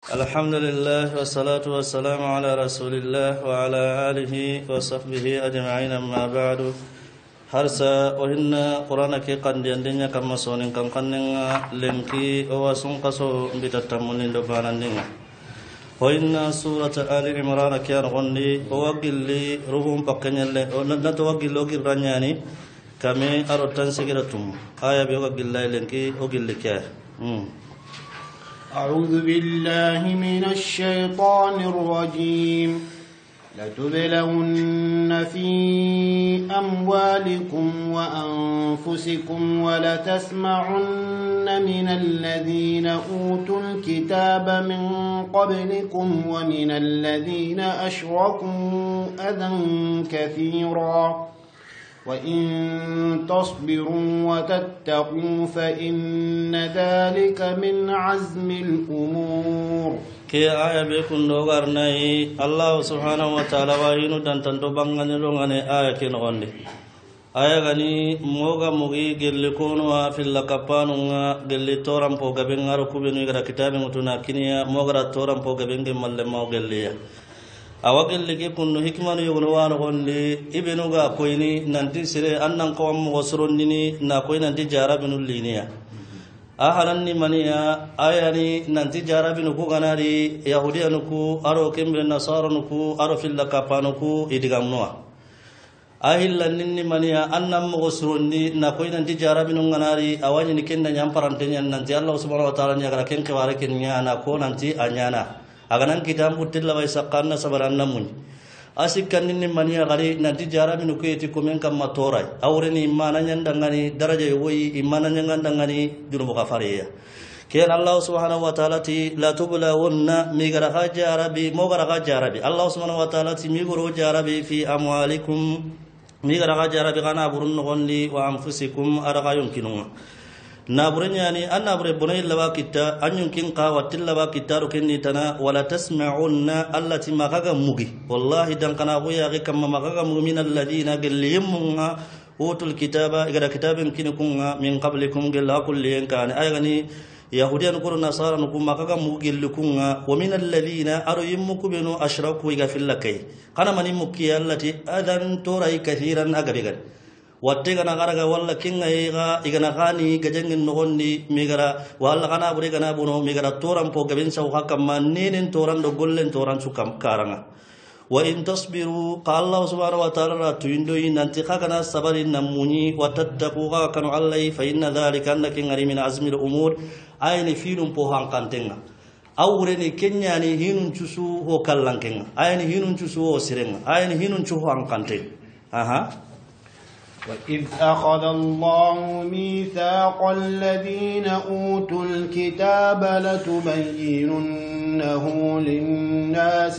الحمد لله والصلاة والسلام على رسول الله وعلى آله وصحبه أجمعين. أما بعد harsa ohinna qur'ana ke qandiyandenya kamma sonin kan kannenga lenki owasun qaso mbitattamunin do banandinga hoinna surat ali imran kyan gondi owagilli ruhum pakkenyalle nato wagillo girranyani kame arotan sigiratum aya be wagillai lenki ogilli kya أعوذ بالله من الشيطان الرجيم لتبلون في أموالكم وأنفسكم ولتسمعن من الذين أوتوا الكتاب من قبلكم ومن الذين أشركوا أذى كثيرا وإن تصبروا وتتقوا فإن ذلك من عزم الأمور. كي آية بيكون دوغارناي الله سبحانه وتعالى وهينو دانتانتو بانغاني لونغاني آية كي نغاندي آية غني موغا موغي جلي كونوا في اللقبانوغا جلي تورام پو غبين غارو كوبينو يغرا كتابي متونا كينيا موغرا تورام پو غبين جمال مو جليا awagel ligi kunno hikmanu yogono wano gondi ibenuga koyni nanti sire annan qawam wasrondini na koy nanti jarabinu liniya ahalanni maniya ayani nanti jarabinu ku ganari yahudiyanu ku aro kembe nasaranu ku aro filla kapanu ku idigamnoa ahillanni maniya annam wasrondi na koy nanti jarabinu ganari awani ni kenda nyamparantenya nanti Allah subhanahu wa ta'ala nyagara kenke ware kenya na ko nanti anyana aganan kitam utilla way saqanna sabaranna mun asikkan ninni maniya gari nanti jarabinu kuyeti komen kam matoray awreni imana nyandangani daraja yoyi imana nyandangani dunubu kafariya kiyan Allah subhanahu wa ta'ala ti la tublawunna migara jarabi mogara jarabi Allah subhanahu wa ta'ala ti migoro jarabi fi amwalikum migara jarabi kana burun gondi wa anfusikum araga yumkinun naburnyani annabure bunay lawa kitta anyun kin qawatil lawa kitta rukinni tana wala tasma'unna allati magaga mugi wallahi dan kana goya ga kam magaga mugi min alladina gallimunga utul kitaba igara kitabin kinikunga min qablikum galla kulli kan ayani yahudiyan kur nasara nukum magaga mugi lukunga wa min alladina aruymukum binu ashraku iga fillakai kana mani muki allati adan turai kathiran agabigan watte gana garaga walla kinga igana khani gajengin nogondi migara walla kana bure gana bono migara toran po gaben saw hakam manenen toran do gollen toran sukam karanga wa in tasbiru qala Allah subhanahu wa ta'ala tuindo inanti khagana sabarin namuni watattaqu kanu allai fa inna dhalika annakin min azmi al umur ayni filum po hankantenga awreni kenyani hinun cusu ho kallankenga ayni hinun cusu ho sirenga ayni hinun cusu hankante وإذ أخذ الله ميثاق الذين أوتوا الكتاب لتبيننه للناس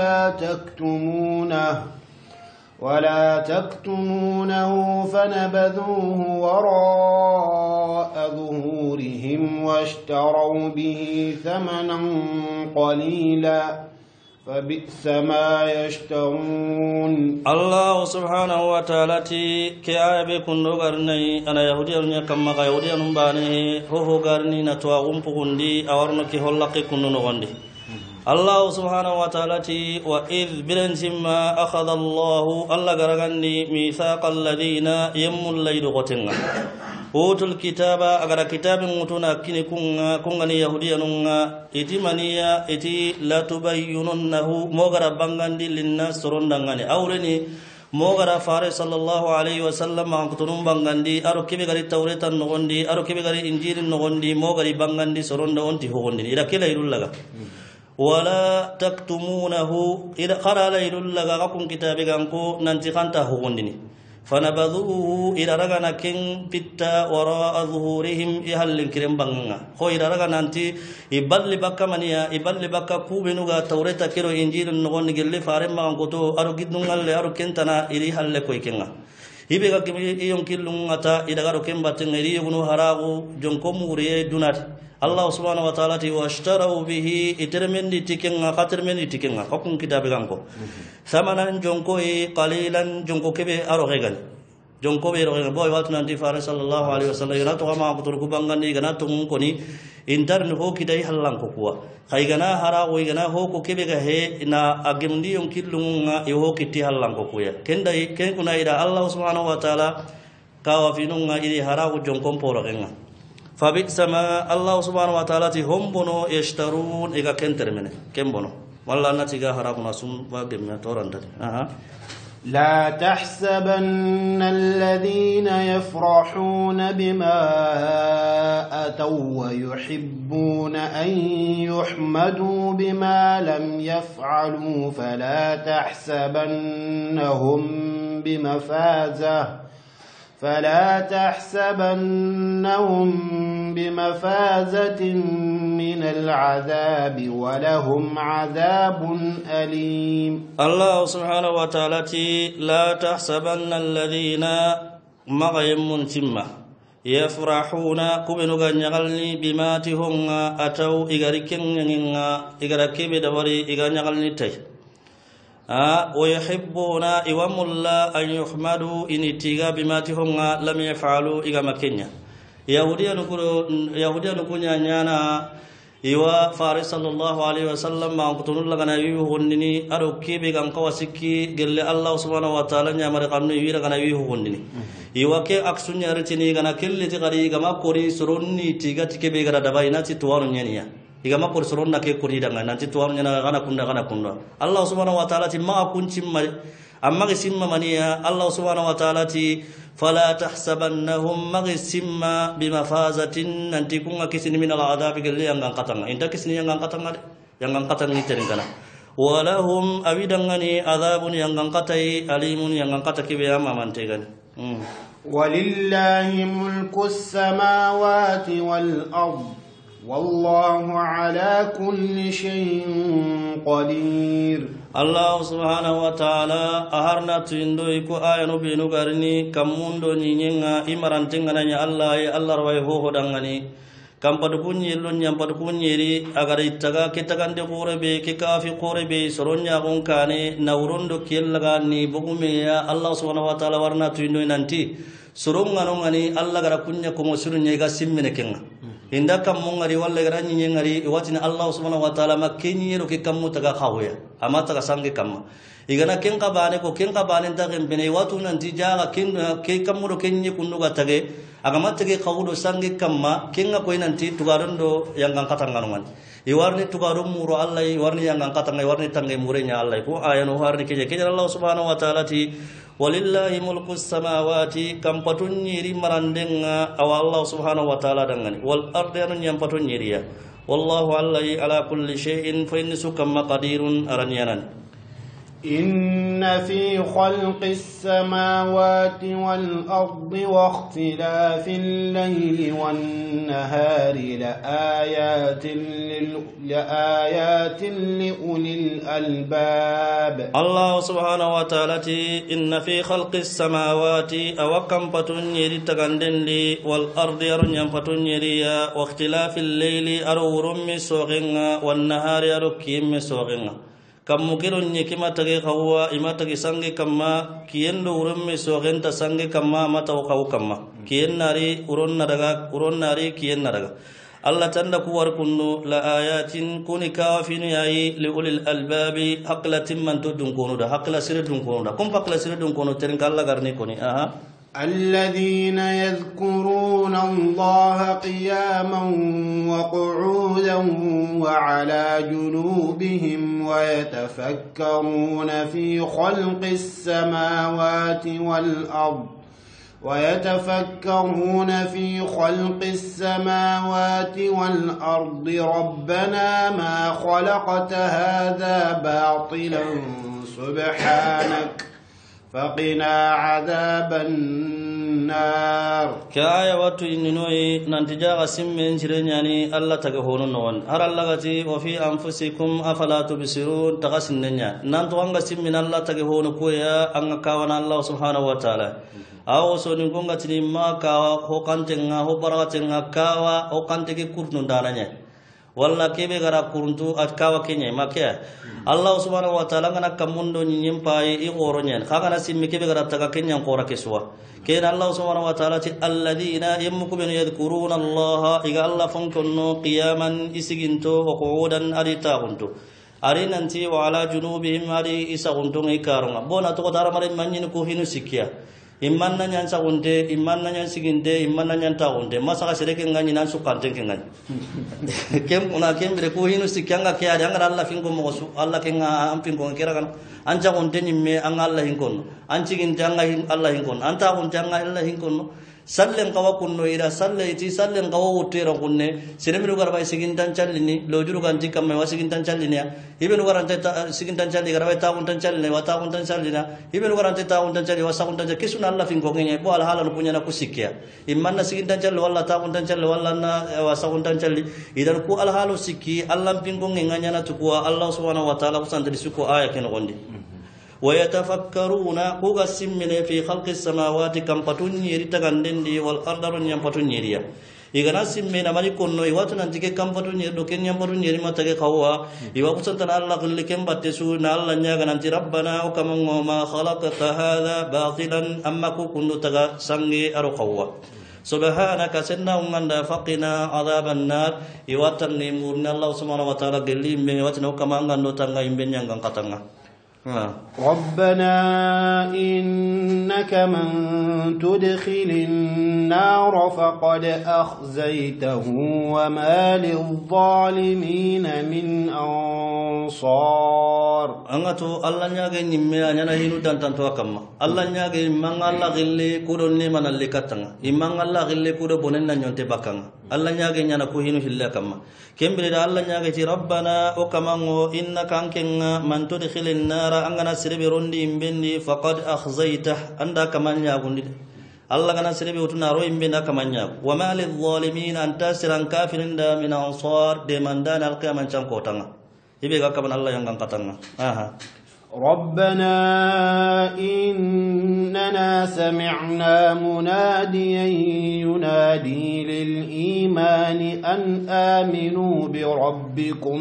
ولا تكتمونه فنبذوه وراء ظهورهم واشتروا به ثمنا قليلا فبئس ما يشترون. الله سبحانه وتعالى كي آية بكون غرني أنا يهودي كما يهودي نباني هو غرني نتوا غمبوندي أورنا كي هلاقي كنون غندي. الله سبحانه وتعالى وإذ برنسما أخذ الله غرغني ميثاق الذين يمل الليل غتنا utul kitaba agara kitabin mutuna kini kungani yahudiyanunga iti maniya iti la tubayyinunnahu mogara bangandi linnas sorondangani awreni mogara fare sallallahu alaihi wasallam ankutunum bangandi aro kibe gari tawretan nogondi aro kibe gari injilin nogondi mogari bangandi soronda onti hogondi ida kila irullaga wala taktumunahu ida qara la irullaga akun kitabiganko nanti khanta hogondini فنبذوه إلى رغنا كن بيتا وراء ظهورهم يهل كريم بانغا خو إلى رغنا أنتي إبال بكا منيا إبال بكا كوبنوغا توريتا كيرو إنجيل نغون نجلي فارم بان كوتو أرو جدنغال أرو كنتنا إلي هل كويكينغا هيبغا كمي يونكيل لونغاتا إلى غارو كمباتن إلي يغنو هراغو جونكو موريه دونات الله سبحانه وتعالى واشتروا به اترمني تيكنغا خاطرمني تيكنغا حكم كتاب غانكو ثمنا جونكو قليلا جونكو كبي اروغان جونكو بي روغان بوي واتنا انتي فارس صلى الله عليه وسلم يراتو ما بتركو بانغاني غنا تون كوني intarni ho kitai hallan ko kuwa khaygana hara wo igana ho ko kebe ga he na agemndi on killunga e ho kitti hallan ko kuya kenda ken kuna ida Allah subhanahu wa ta'ala kawa finunga iri hara ko jonkon poro genga fabi sama Allah subhanahu wa ta'ala ti hombono yashtarun ega kentermene kembono walla natiga hara kuna sum ba gemna torandati لا تحسبن الذين يفرحون بما أتوا ويحبون أن يحمدوا بما لم يفعلوا فلا تحسبنهم بمفازة من العذاب ولهم عذاب أليم الله سبحانه وتعالى لا تحسبن الذين مغيم تمة يفرحون كبنوا غنيغلني بما تهم أتوا إغركي بدوري إغنيغلني تي ويحبون إوام الله أن يحمدوا إن اتغا بما تهم لم يفعلوا إغمكينيا يهوديا نكونيا نيانا iwa faris sallallahu alaihi wasallam ma kutunul lagana wi honnini aro kebe gan kawasiki gelle Allah subhanahu wa ta'ala nya mare kamne wi lagana wi honnini iwa ke aksunya retini gana kelle ti gari gama kori suronni tiga tikebe gara dabaina ti tuwanu nyaniya igama kor suronna ke kori danga nanti tuwanu nyana gana kunda Allah subhanahu wa ta'ala ti ma kunci mari amma simma maniya Allah subhanahu wa ta'ala ti فلا تحسبنهم مغسم بمفازة nanti kunga kisini min al-adab gelli yang angkatanga inta kisini yang angkatanga ni terengana walahum abidangani adabun yang angkatai alimun yang angkata kibiyama mantegani walillahi mulkus samawati wal ard wallahu ala kulli shay'in qadir Allah subhanahu wa ta'ala aharna tuindo iku ayanu binu garni kamundo nyinyenga imarantenga nanya Allah ya Allah rawai ho dangani kampadu kunyi lun nyampadu kunyiri agar itaga kitagande qurebe kikafi qurebe soronya gonkane naurondo kiellagani bugumeya Allah subhanahu wa ta'ala warna tuindo nanti soronga nongani Allah gara kunya ko mosurunya ga simmene kenga inda kam mongari walla garanyi nyengari watina Allah subhanahu wa ta'ala makenyi ro ke kammu taga khawya amata ga sangi kamma igana kenka bane ko kenka bane ta gembene watu nanti jaga ken ke kammu ro kenyi kunduga tage agama tage khawdo sangi kamma kenga ko nanti tugarondo yang angkatan nganuman iwarni tugarum muro Allah iwarni yang angkatan iwarni tangai murenya Allah ko ayano harni keje Allah subhanahu wa ta'ala ti walillahi mulkus samawati kam patun nyiri marandenga aw Allah subhanahu wa ta'ala dangani wal ardi an nyam patun nyiriya wallahu allahi ala kulli shay'in fa innahu kama qadirun aranyanan إن في خلق السماوات والأرض واختلاف الليل والنهار لآيات لأولي الألباب الله سبحانه وتعالى إن في خلق السماوات أوكم فتنيري تغندن والأرض أرنيم فتنيري واختلاف الليل أرورم سوغنا والنهار أركيم سوغنا kam mukirun nyekima tage khawwa imata ki sangi kamma kiyendo urumme sogenta sangi kamma mata khaw kamma kiyen nari uron nari kiyen naraga Allah tanda kuwar kunnu la ayatin kuni kafini ayi li ulil albabi haqlatin man tudun kunu da haqla siridun kunu da kum haqla siridun kunu terin kala garni kuni الذين يذكرون الله قياما وقعودا وعلى جنوبهم ويتفكرون في خلق السماوات والأرض ربنا ما خلقت هذا باطلا سبحانك فقنا عذاب النار كاية واتو إننوي ننتجاغ سمين جرينياني الله تغهون نوان هر اللغتي وفي أنفسكم أفلا تبصرون تغسن نيا نانتوانغ سمين الله تغهون كويا أنغ كاوانا الله سبحانه وتعالى أو سونيكونغ تنما كاوا هو كانتنغا هو برغتنغا كاوا هو كانتكي كورنون دانانيا walla kebe gara kuruntu atkawa kenya makya Allah subhanahu wa ta'ala ngana kamundo nyim pai I goro nyen khagana simmi kebe gara taga kenya qora keswa ken Allah subhanahu wa ta'ala ti alladhina yamkum yadhkuruna Allah iga Allah fonkonno qiyaman isiginto wa qu'udan arita gunto ari nanti wa ala junubihim ari isa gunto ngai karunga bona to dara mare manyin ko hinu sikya imman na nyan sagunde imman na nyan siginde imman na nyan taunde masaka sereke ngani nan sukante ngani kem una kem bere ko hinu sikyanga ke ari angara Allah fingo mo su Allah kenga am fingo kera kan anja gunde nimme ang Allah hinkon anjiginde anga Allah hinkon anta gunde anga Allah hinkon sallen kawa kunno ira salle iti sallen kawa utera kunne seremiru garba sigintan challini lojuru ganti kamme wasigintan challini ibenu garante sigintan challi garba ta untan challini wata untan challina ibenu garante ta untan challi wasa untan challi kisuna Allah fingo ngene bo al halan punya na kusikya imanna sigintan challi walla ta untan challi walla na wasa untan challi idan ku al halu sikki Allah fingo ngenya na tukua Allah subhanahu wa ta'ala kusandri suko aya ken gondi ويتفكرون قوغسم من في خلق السماوات كم فتنيري تغندندي والارض رن فتنيريا igana simme na mari konno iwatu nantike kam fatunir do kenya fatunir matage khawwa iwa kusantan Allah kulli kem batte su na Allah nyaga nanti rabbana o kamango ma khalaqta hadha batilan amma ku kundu taga sangi aro khawwa subhanaka sanna umanda faqina adhaban nar iwatan ni murna Allah subhanahu wa ta'ala gelli me watno kamanga no tanga imbe nyanga katanga ربنا إنك من تدخل النار فقد أخزيته وما للظالمين من أنصار أنغتو الله نياغي نيمي أنيانا هينو دانتانتو أكما الله نياغي إمان الله غلي كودو نيمان اللي كتنغ إمان الله غلي كودو بوننا نيونتي باكنغ الله نياغي نيانا كوهينو هلا كما كمبري الله نياغي ربنا أكمانغو إنك أنكنا من تدخل النار angana sirbe rondi imbendi faqad akhzaytah anda kamanya gundi Allah kana sirbe utuna ro imbenda kamanya wa malil zalimin anta siran kafirin da min ansar de mandana alqiyaman chan kotanga ibe ga kaban Allah yang katanga aha ربنا إننا سمعنا مناديا ينادي للإيمان أن آمنوا بربكم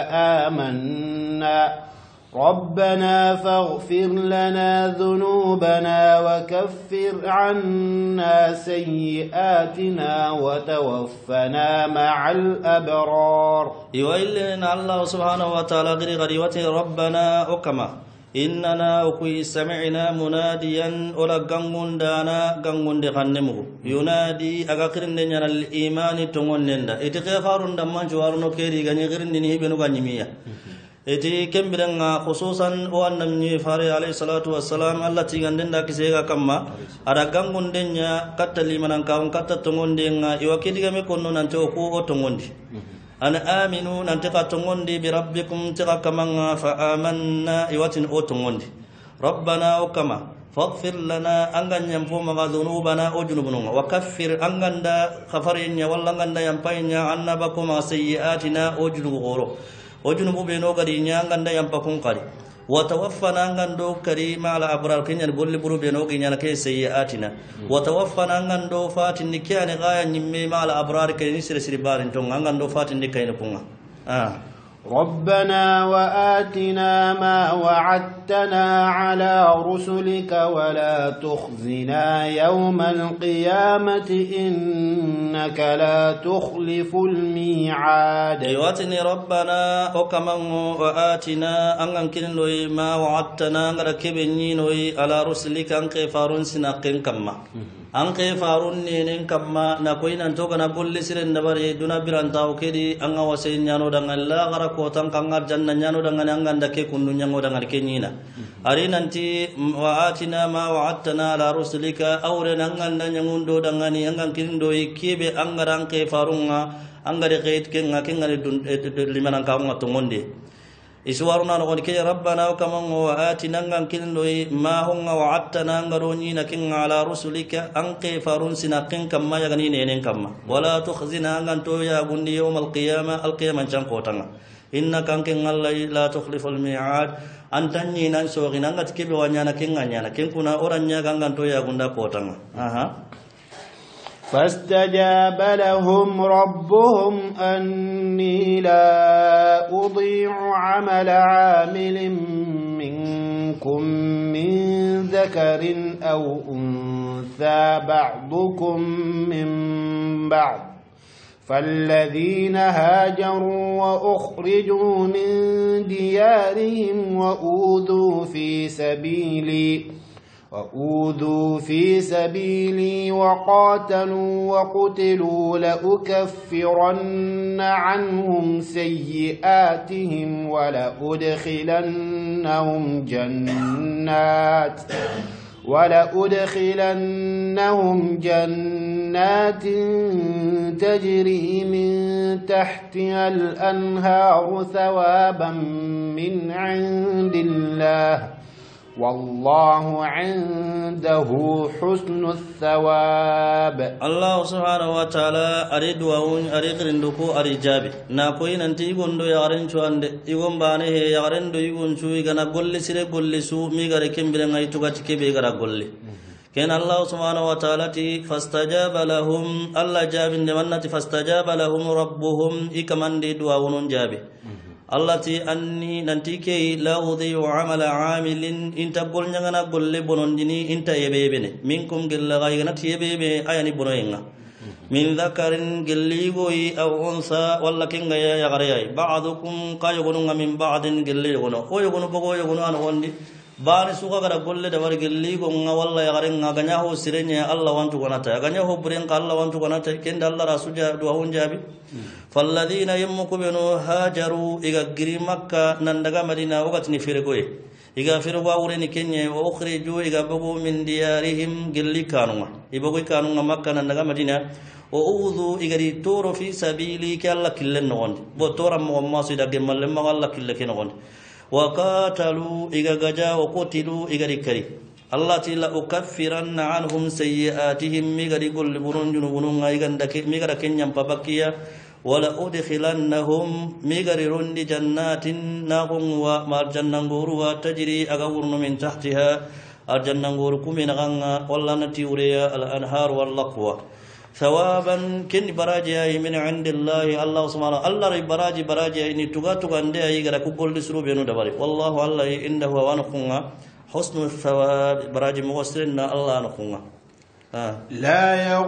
فآمنا ربنا فاغفر لنا ذنوبنا وكفر عنا سيئاتنا وتوفنا مع الأبرار يويلنا الله سبحانه وتعالى غريوته ربنا أكما إننا أكوي سمعنا مناديا أولا غنغون دانا غنغون دي خنمه ينادي أغاقرن دينا الإيمان تنغون دندا إتغفارون دمان جوارنو كيري غني غرن دينه بنو غنمية eti kembiranga khususan o annamni fare alayhi salatu wassalam Allah tigandenda kisega kamma ada gangundenya katta limanan kawon katta tongondenga iwakidiga me konno nanti o ko tongondi ana aminu nanti ka tongondi bi rabbikum tiga kamanga fa amanna iwatin o tongondi rabbana ukama faghfir lana anganyam fo maga dhunubana o junubununga wa kaffir anganda khafarinya walla anganda yampainya annabakum sayyiatina o junubu goro ojunubu beno gadi nyanganda yampakun kari watawaffana ngando kari mala abrar kenya golli buru beno ginya ke sayyiatina watawaffana ngando fatin nikyane gaya nyimme mala abrar kay ni sir barin to ngando fatin nikayne kunga ربنا وآتنا ما وعدتنا على رسلك ولا تخزنا يوم القيامة إنك لا تخلف الميعاد يواتني ربنا وكمان وآتنا أنكن لوي ما وعدتنا ركبني لوي على رسلك أنك فارون سنقين كما anke farun nenen kamma na koinan to kana golli siren dabare duna biranta o kedi anga wase nyano dangal la gara ko tan kanga janna nyano dangal anganda ke kunnu nyango dangal ke nyina ari nanti wa atina ma wa'adtana ala rusulika awre nanganda nyangundo dangani angan kindo ikebe angaran ke farunga angare kait ke ngakengare limanan kawunga to ngonde iswaruna no ke rabbana kama wa atina ngan kindo ma hunga wa'adtana ngaroni nakin ala rusulika anqi farun sinakin kamma yagani nenen kamma wala tukhzina ngan to ya gundi yawm alqiyama chan kotanga innaka ankin allah la tukhlifu almi'ad antanni nan so gina ngat kebe wanyana kin kuna oranya gangan to ya gunda kotanga aha فاستجاب لهم ربهم أني لا أضيع عمل عامل منكم من ذكر أو أنثى بعضكم من بعض فالذين هاجروا وأخرجوا من ديارهم وأوذوا في سبيلي وقاتلوا وقتلوا لأكفرن عنهم سيئاتهم ولأدخلنهم جنات تجري من تحتها الأنهار ثوابا من عند الله والله عنده حسن الثواب. الله سبحانه وتعالى أريد وأون أريد رندكو أريد جابي ناكوين أنتي يقولون يارين شو عند يقوم بانه يارين دو يقولون شو يجانا قولي سير قولي سو ميغاري كم بيرنا يتوقع تكي بيغارا قولي كان الله سبحانه وتعالى فاستجاب لهم الله جاب نمنة فاستجاب لهم ربهم إكمن دي دعاون جابي التي أني ننتكي لا أضيع عمل عامل إنت قل نغنا قل بنونجني إنت يبيبني منكم قل غيغنت يبيبي أيني بنوينغا من ذكر قل يغوي أو أنثى ولا كنغا يغرياي بعضكم قايغنون من بعض قل يغنو ويغنو بغو يغنو أنا وندي bari suka gara golle da war gelli go nga walla ya garen nga ganya ho sirenya Allah wantu konata ganya ho buren ka Allah wantu konata kenda Allah rasuja do hon jabi falladina yamkubinu hajaru iga giri makka nan daga madina wakatni firgoy iga firgo awreni kenye wa ukhriju iga bagu min diyarihim gelli kanuma ibagu kanuma makka nan daga madina wa udhu igari toro fi sabili ka Allah killen nondi bo tora mo masida gemalle ma Allah kille ken nondi وقاتلوا إيجاجا وقتلوا إيجاريكري الله تلا أكفرن عنهم سيئاتهم ميجاري كل برون جنوبون إيجاندك ميجارا كنيم بابكيا ولا أدخلنهم ميجاري روند جنات ناقم ومارجنانغور وتجري أغورن من تحتها الجنانغور كمين غانا ولا نتيوريا الأنهار واللقوة ثوابا كن براجي من عند الله الله سبحانه الله براجي إني تغا عندي يغرا كل سرو بينو دباري والله الله عنده وانخنا حسن الثواب براجي موسرنا الله نخنا لا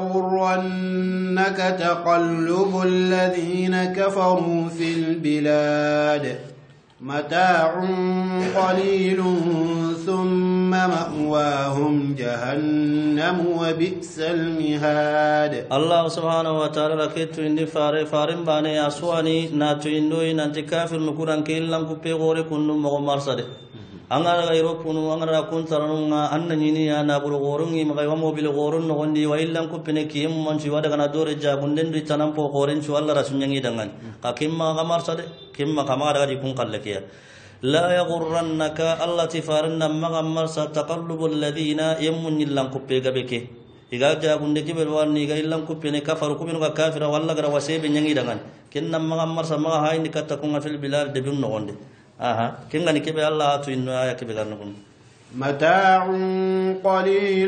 يغرنك تقلب الذين كفروا في البلاد متاع قليل ثم مأواهم جهنم وبئس المهاد. الله سبحانه وتعالى لكيتو إندي فارم باني أسواني ناتو إندوي نانتي كافر نكوران كيلان كوبي غوري كنو مغمار صدي angara gairo kunu angara kun taranunga anna nyini ya na buru gorungi magai wa mobil gorun no gondi wa illan ku pene kiyem mon ci wada kana dore jabunden du tanam po goren ci walla rasunyangi dangan ka kimma gamar sade kimma kamara di kun kallakiya la yaghurrannaka allati faranna magamar sa taqallubul ladina yamun illan ku pega beke iga jabunde kibel warni ga illan ku pene kafaru ku ka kafira walla gara wasebe nyangi dangan kinna magamar sa ma hayni katakun fil bilal de bin no gonde كنغني كبي الله تو إنه آية كبي غنكم متاع قليل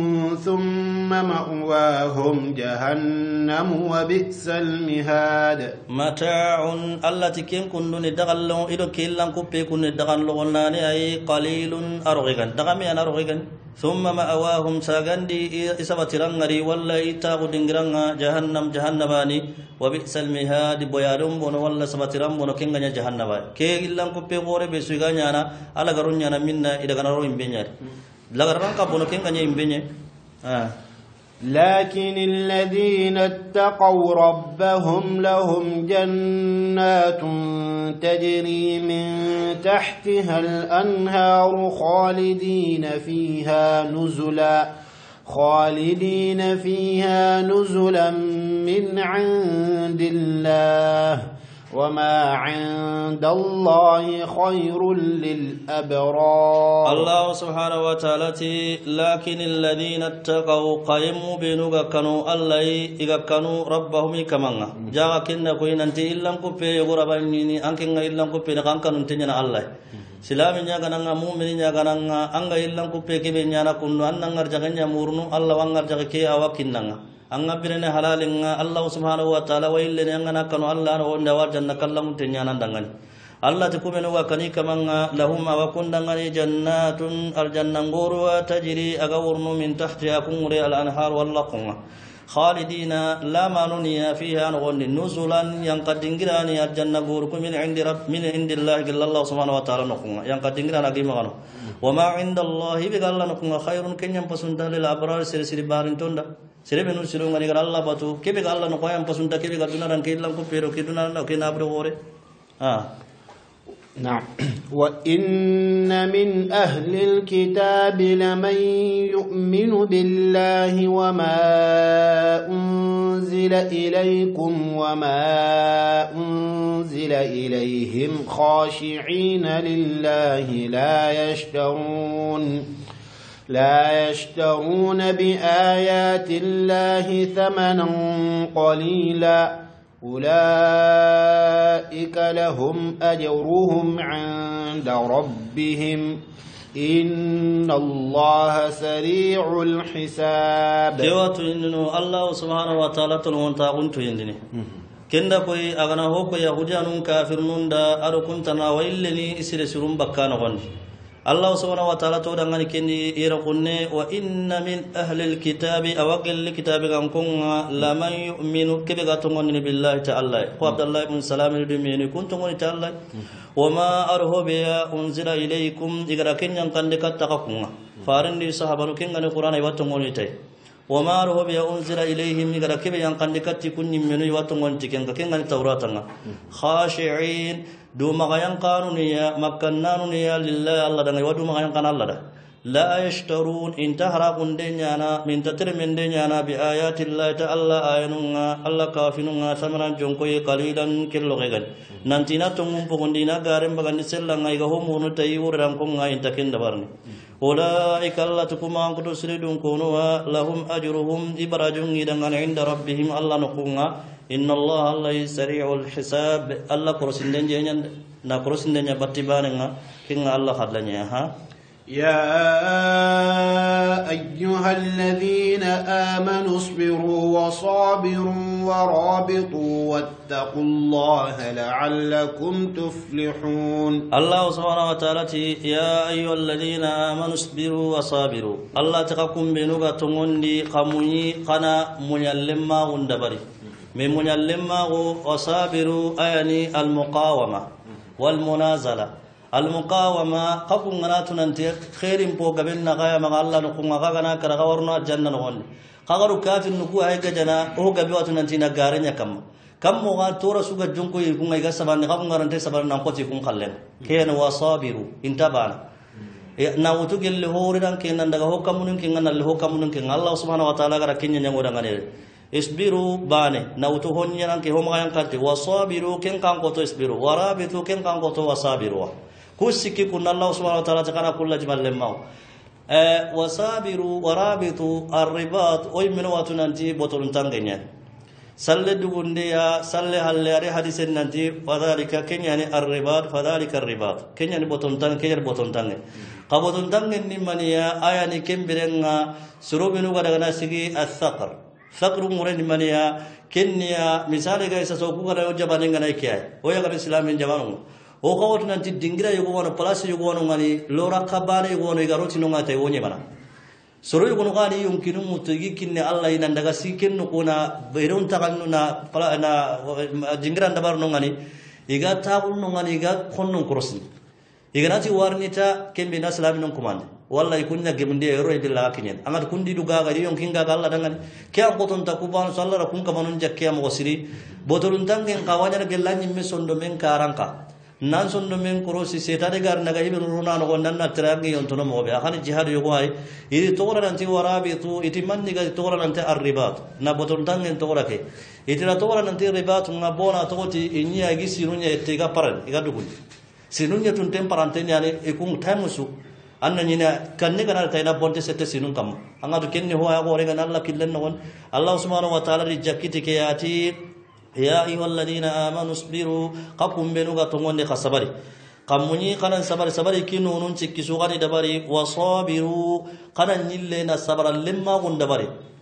ثم مأواهم جهنم وبئس المهاد. متاع التي كن كن ندغلون إلو كيلان كوبي كن ندغلون لاني أي قليل أرغيغان دغمي أنا أرغيغان ثم مأواهم ساغندي إسابترانغري ولا إتاغو دنگرانغا جهنماني وبئس المهاد بويارم بونو ولا سبتران بونو كنغنيا جهنماني كي إلان كوبي غوري بسوغانيا أنا على غرونيا منا إذا كان روين بينير لغران كابونو كنغنيا إمبينير لكن الذين اتقوا ربهم لهم جنات تجري من تحتها الأنهار خالدين فيها نزلا من عند الله وما عند الله خير للأبرار. الله سبحانه وتعالى لكن الذين اتقوا قيموا بينوغا كانوا الله إذا كانوا ربهم كمان جاء كنا كوين أنت إلا كوبي يغربانيني أنكنا إلا كوبي نكانوا نتنينا الله سلامي نياغانا مؤمنين نياغانا أنغا إلا كوبي كبي نيانا كنو أنغا رجعنا مورنو الله وانغا رجعك أواكينا anga birene halalinga Allah subhanahu wa ta'ala wa ille ngana kanu Allah no onda war janna kallam tenyana dangani Allah tukumenu wa kani kamanga lahum wa kundangani jannatun aljannanguru wa tajri agawurnu min tahtiha kumri al anhar wallaqunga khalidina la manuniya fiha nughni nuzulan yang kadingirani aljanna gurukum min indillahi Allah subhanahu wa ta'ala nukunga yang kadingirana gimano wama indallahi bigalla nukunga khairun kenyam pasunta lil abrar sir barin tonda sir benu sirunga ni Allah batu kebe galla nukoyam pasunta kebe gaduna dan kilang ko pero kiduna no kinabro gore نعم وإن من أهل الكتاب لمن يؤمن بالله وما أنزل إليكم وما أنزل إليهم خاشعين لله لا يشترون بآيات الله ثمنا قليلا أولئك لهم أجرهم عند ربهم إن الله سريع الحساب جواتو إنه الله سبحانه وتعالى تلون تاغنتو يندني كندا كوي أغنى هوكو يهوديانون كافرون دا أرو كنتنا وإلني إسر سرون بكان غني الله سبحانه وتعالى تودعني كني يرقني وإن من أهل الكتاب أوقل الكتاب كنكم لمن يؤمن كبغتون بالله تعالى وعبد الله بن سلام الدمين كنتم تعالى وما أرهب أنزل إليكم إذا كن ينقلك تقكم فارن صحابة كن القرآن يواتمون تي وما أرهب أنزل إليهم إذا كن ينقلك تكون من يواتمون تكن كن التوراة خاشعين دوما غيان قانونيا مكنانونيا لله الله دنگي ودوما غيان قان الله لا يشترون انتهرا قندنيانا من تتر من دنيانا بآيات الله تعالى آيانونا الله كافنونا ثمنا جنكوي قليلا كلو غيغن نانتينا تنغم بغندينا غارم بغن سلا غيغا همونو تيور رانكم غاين تكين دبارني أولئك الله تكما انكتو سريدون كونوا لهم أجرهم إبراجون إدنغان عند ربهم الله نقونا إن الله الله سريع الحساب الله كرسين دنجا نا كرسين دنجا باتباننا كنا الله خدلنا ها يا أيها الذين آمنوا اصبروا وصابروا ورابطوا واتقوا الله لعلكم تفلحون الله سبحانه وتعالى يا أيها الذين آمنوا اصبروا وصابروا الله تقكم بنوغا تغندي قموني قنا منيلما وندبري من منيلما وصابروا أيني المقاومة والمنازلة المقاومة قبل غناتنا انت خير بو قبلنا غاية مع الله نقوم غاغنا كرغورنا الجنة نغن قغرو كافر نكو هيك جنا او قبيواتنا انت نغارن كم مغا تورا سوغا جونكو يكون غا سبان قبل غرانتي سبان نقوت يكون خلن كين وصابروا انتبهنا ناوتو جل هورن كين ندغا هو كمون كين نال هو كمون كين الله سبحانه وتعالى غرا كين نيغو دغانير اصبروا باني ناوتو هونيان كي هوما ينكاتي وصابروا كين كان كوتو اصبروا ورابطوا كين كان كوتو وصابروا كوسكي كن الله سبحانه وتعالى تكنا كل جمال لماو وصابروا ورابطوا الرباط اوي منواتو نانتي بوتول تانغنيا سله دوغنديا سله حلياري حديث نانتي فذلك كنياني الرباط فذلك الرباط كنياني بوتول تانغ كير بوتول تانغ قبوتول تانغ نيمانيا اياني كمبرنغا سروبينو غدغنا سيغي الثقر ثقر مورن مانيا كنيا مثال غايسا سوكو غدا يوجبانغا نايكيا ويا غدا اسلام جامانو o kawtu nanti dingira yugo wono place yugo wono ngani lora kabane yugo wono garoti no ngata wonye bana soro yugo no ngani yumkinu mutugi kinne Allah ina daga siken no kuna beron taganno na pala na dingira ndabar no ngani iga tabul no ngani iga konno krosin iga nati warnita kembe na islami non commande wallahi kunya gemnde ero e billahi kinyen angat kundi duga ga yon kinga ga Allah dangan kya boton takuban sallara kun kamanun jakke am wasiri botorun tangen kawanya gelanyi mesondo men karanka nan sondo men korosi setade gar naga ibn runa no nan na trangi on tono mo be khani jihad yugo ay idi togora nanti warabitu iti manni ga togora nanti arribat na boton tangen togora ke iti la togora nanti ribat na bona togoti inya gi sinunya etega paran iga dugul sinunya tun temparante nyane e kun tamusu anna nyina kanne kana tayna bonte sette sinun kam anga to kenne ho ya gore ga Allah killen non Allah subhanahu wa ta'ala ri jakiti ke yati يا أيها الذين آمنوا اصبروا قبكم بنوغا تنغوني خسبري قمني قنن سبري كنو ننسك سوغاني دبري وصابروا قنن يلينا السبر لما غندبري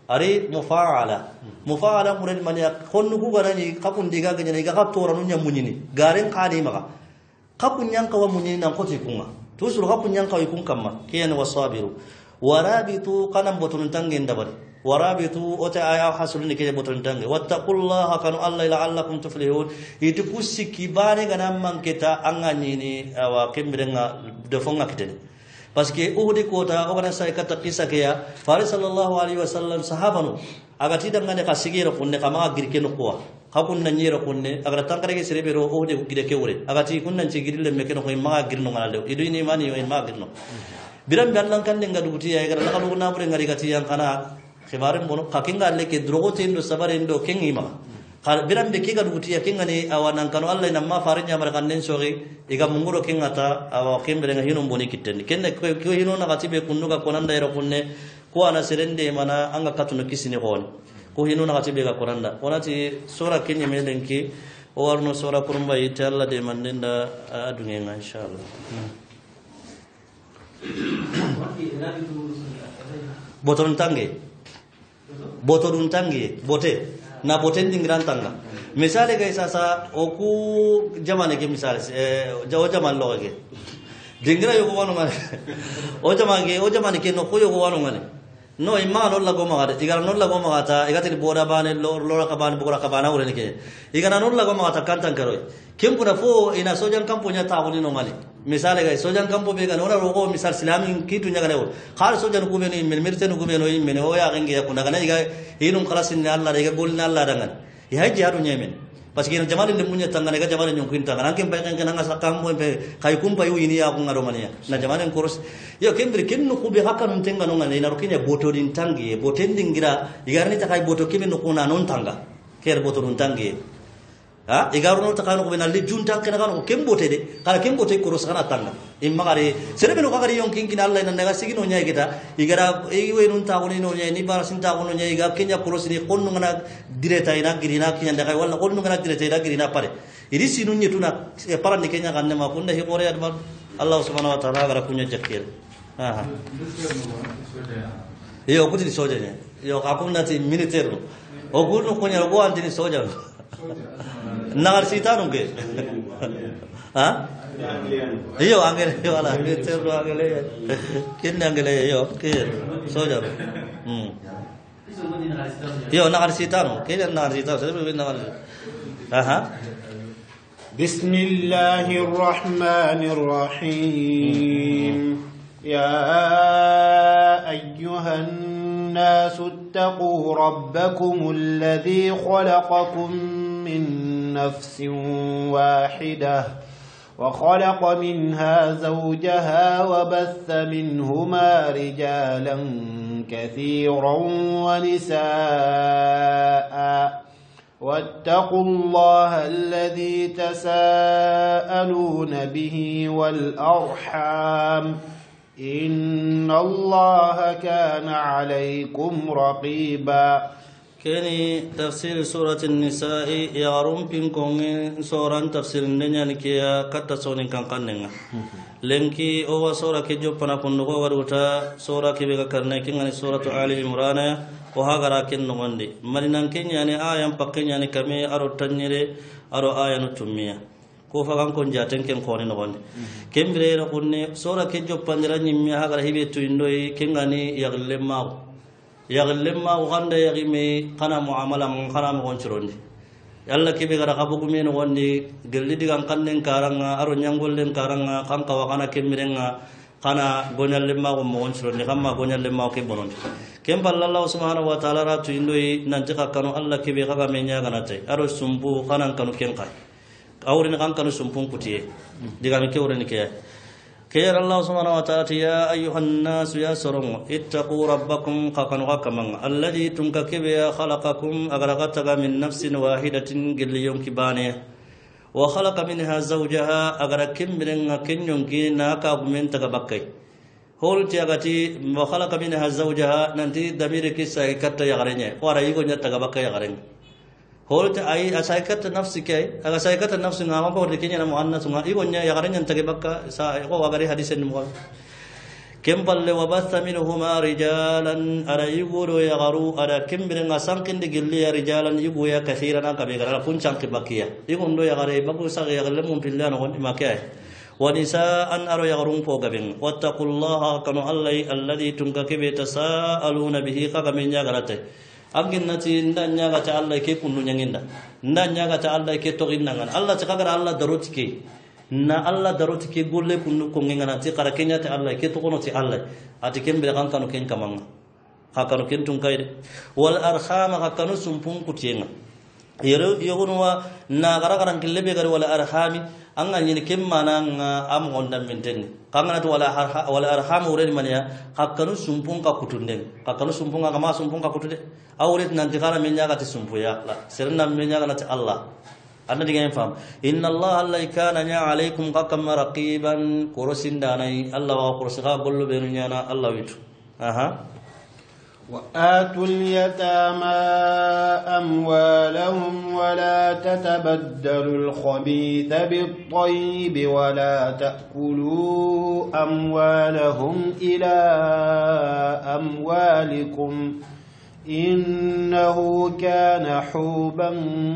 ari mufa'ala murid mania konnu ku garani kakun diga ganya ga kaptora nunya munyini garen qani maka kakun yang kawa munyini nan koti kunga tusur kakun yang kawa kun kamma kiyan wasabiru warabitu kanam botun tangin dabari warabitu ota aya hasulni ke botun tangi wattaqullaha kanu alla la'allakum tuflihun itu kusiki bare ganam manketa anganyini awa kembirenga defonga kitene parce que uhudi kota ogana sai kata kisa kaya fari sallallahu alaihi wasallam sahabanu agati dangane kasigira kunne kama girke no kwa hakun nan yero kunne agara tankare ke serebero uhudi gide kewre agati kunnan ci girille mekeno ko ma girno ngale idu ni mani yo ma girno biram ballan kan denga duguti ya gara nakalu na bure ngari gati yang kana khibarin bono kakinga leke drogote ndo sabare ndo kengima biram be kiga duguti ya kengani awanan kanu Allah namma farinya markannen sori iga munguro kengata awa kembere nga hinum boni kitten kenne ko hinu na gati be kunnuga konanda yero kunne ko ana serende mana anga katuno kisini hon ko hinu na gati be ga konanda onati sura kenya melenki o warno sura kurumba ite Allah de mandenda adunga inshallah boton tange bote na boten dingran tanga misale ga sasa oku jamane ke misale jawo jaman loge dingra yo wonu ngane o jamane ke no ko yo wonu ngane no imma no lago magata igara no lago magata igati boda bane lora ka bane bukura ka bana urene ke igana no lago magata kantan karo kim kuna fo ina sojan kampo nya ta woni no mali misale ga sojan kampo be ga no rogo misal islamin kitu nya ga no khar sojan ku be no mirte no ku be no men o ya gange ya kuna ga iga hinum khalasin Allah iga golna Allah dangan ya jihadu nyemen parce que jamal le munya tangane ga jamal nyon kinta kan kem bay kan nga sakam mo be kay kum payu ini ya ko ngaro mania na jamal en koros yo kembri kenno ku be hakan tenga no ngane na rokinya boto din tangi boten dingira igarni ta kay boto kibe no kuna non tanga ker boto non tangi ha igaruno ta kanu ko be na le junta kan ko kembote de kala kembote koros kana tanga imma gari serebe no kagari yon kinkin Allah na naga sigino nya kita igara iwe nun ta woni no nya ni bar sin ta wono nya iga kenya koros ni konno ngana direta ina girina kinya daga wala konno ngana direta ina girina pare idi sinu nyetuna para ni kenya kanne ma kunna he more adma Allah subhanahu wa ta'ala gara kunya jakkir ha yo kuti soja nya yo akunna ti militaire o gurno kunya go antini soja nagar sitanu ke ha iyo angele wala militaire do angele kinne angele yo ke soja yo nagar sitanu ke nagar sitanu sebe nagar aha بسم الله الرحمن الرحيم يا أيها الناس اتقوا ربكم الذي خلقكم من نفس واحدة وخلق منها زوجها وبث منهما رجالا كثيرا ونساء واتقوا الله الذي تساءلون به والأرحام إن الله كان عليكم رقيبا كني تفسير سورة النساء يارون بينكم سورة تفسير الدنيا نكيا كتا سونين كان كننا لنكي أو سورة كجوب بنا كندوغو وروتا سورة كبيرة كرنا كنغني سورة آل عمران وهاغرا كن نغندي مرينان كن يعني آية بقين يعني كمي أرو تنيري أرو آية نتمية كوفا كان كون جاتن كن كوني نغندي كم بريرا كوني سورة كجوب بنا نمي هاغرا هبي تويندوي كنغني يغلم ماو يغلما وغندا يغيمي قنا معامله من قنا مغنچروندي يالا كيبي غدا خبوغمي نغوندي گلدي ديغان كانن كارانغا ارو نيانغولن كارانغا كانكا وغانا كيميرنغا قنا غونيالما مغنچروندي خما غونيالما كي بونوندي كيم بالله الله سبحانه وتعالى راتو اندوي نانتيكا كانو الله كيبي غا مينيا غناتاي ارو سومبو خانان كانو كينكاي اورين كان كانو سومبون كوتيه ديغامي كيورن كي كير الله سبحانه وتعالى يا أيها الناس يا سرم اتقوا ربكم قاكنوا كمان الذي تنككب خلقكم أغرقتك من نفس واحدة قل يوم كبانية وخلق منها زوجها أغرقم من كن يمكن ناكا من تكبكي هول تيغتي وخلق منها زوجها ننتي دميرك سايكت يغرنيه ورأيكو نتكبكي يغرنيه هولت أي أسايكت نفسك أي أسايكت نفسك نعم بقول لك إني أنا مؤنث ما إيقوني يا غرين ينتقي بكا سا إيقو وغري حديث النمو كم بل وبث منهما رجالا أرى يقول يغرو أرى كم برنا سانكن دقلي رجالا يقول كثيرا كبيرا أرى كنشان كبكية يقول له يغري بقول سغي يغلمون في الله نقول مكاه ونساء أرى يغرون فوق بين واتقوا الله كانوا الله الذي تنككب تساءلون به كمن يغرته أجنتي ندنيا غتا الله كي كنو نيندا ندنيا غتا الله كي توغينا الله تكغر الله دروتكي na Allah daroti ke golle kunu ko ngana ti qara kenya ta Allah ke to kono ti Allah ati kembe kan kanu ken kamanga ha kanu ken tun kayde wal arham ha kanu sumpun kutienga yero yogonwa na gara garan killebe gar wal arhami anga nyini kemmana am gonda menten kangana to wal arham ureni mania ha kanu sumpun ka kutunden ha kanu sumpun ka ma sumpun ka kutude awret nan ti gara menya ga ti sumpu ya la serna menya ga ti Allah أنا ديجان فهم إن الله الله كان عليكم قكم رقيبا كورسين داني الله وكورسها كل بيننا الله ويتو وآتوا اليتامى أموالهم ولا تتبدلوا الخبيث بالطيب ولا تأكلوا أموالهم إلى أموالكم إنه كان حوبا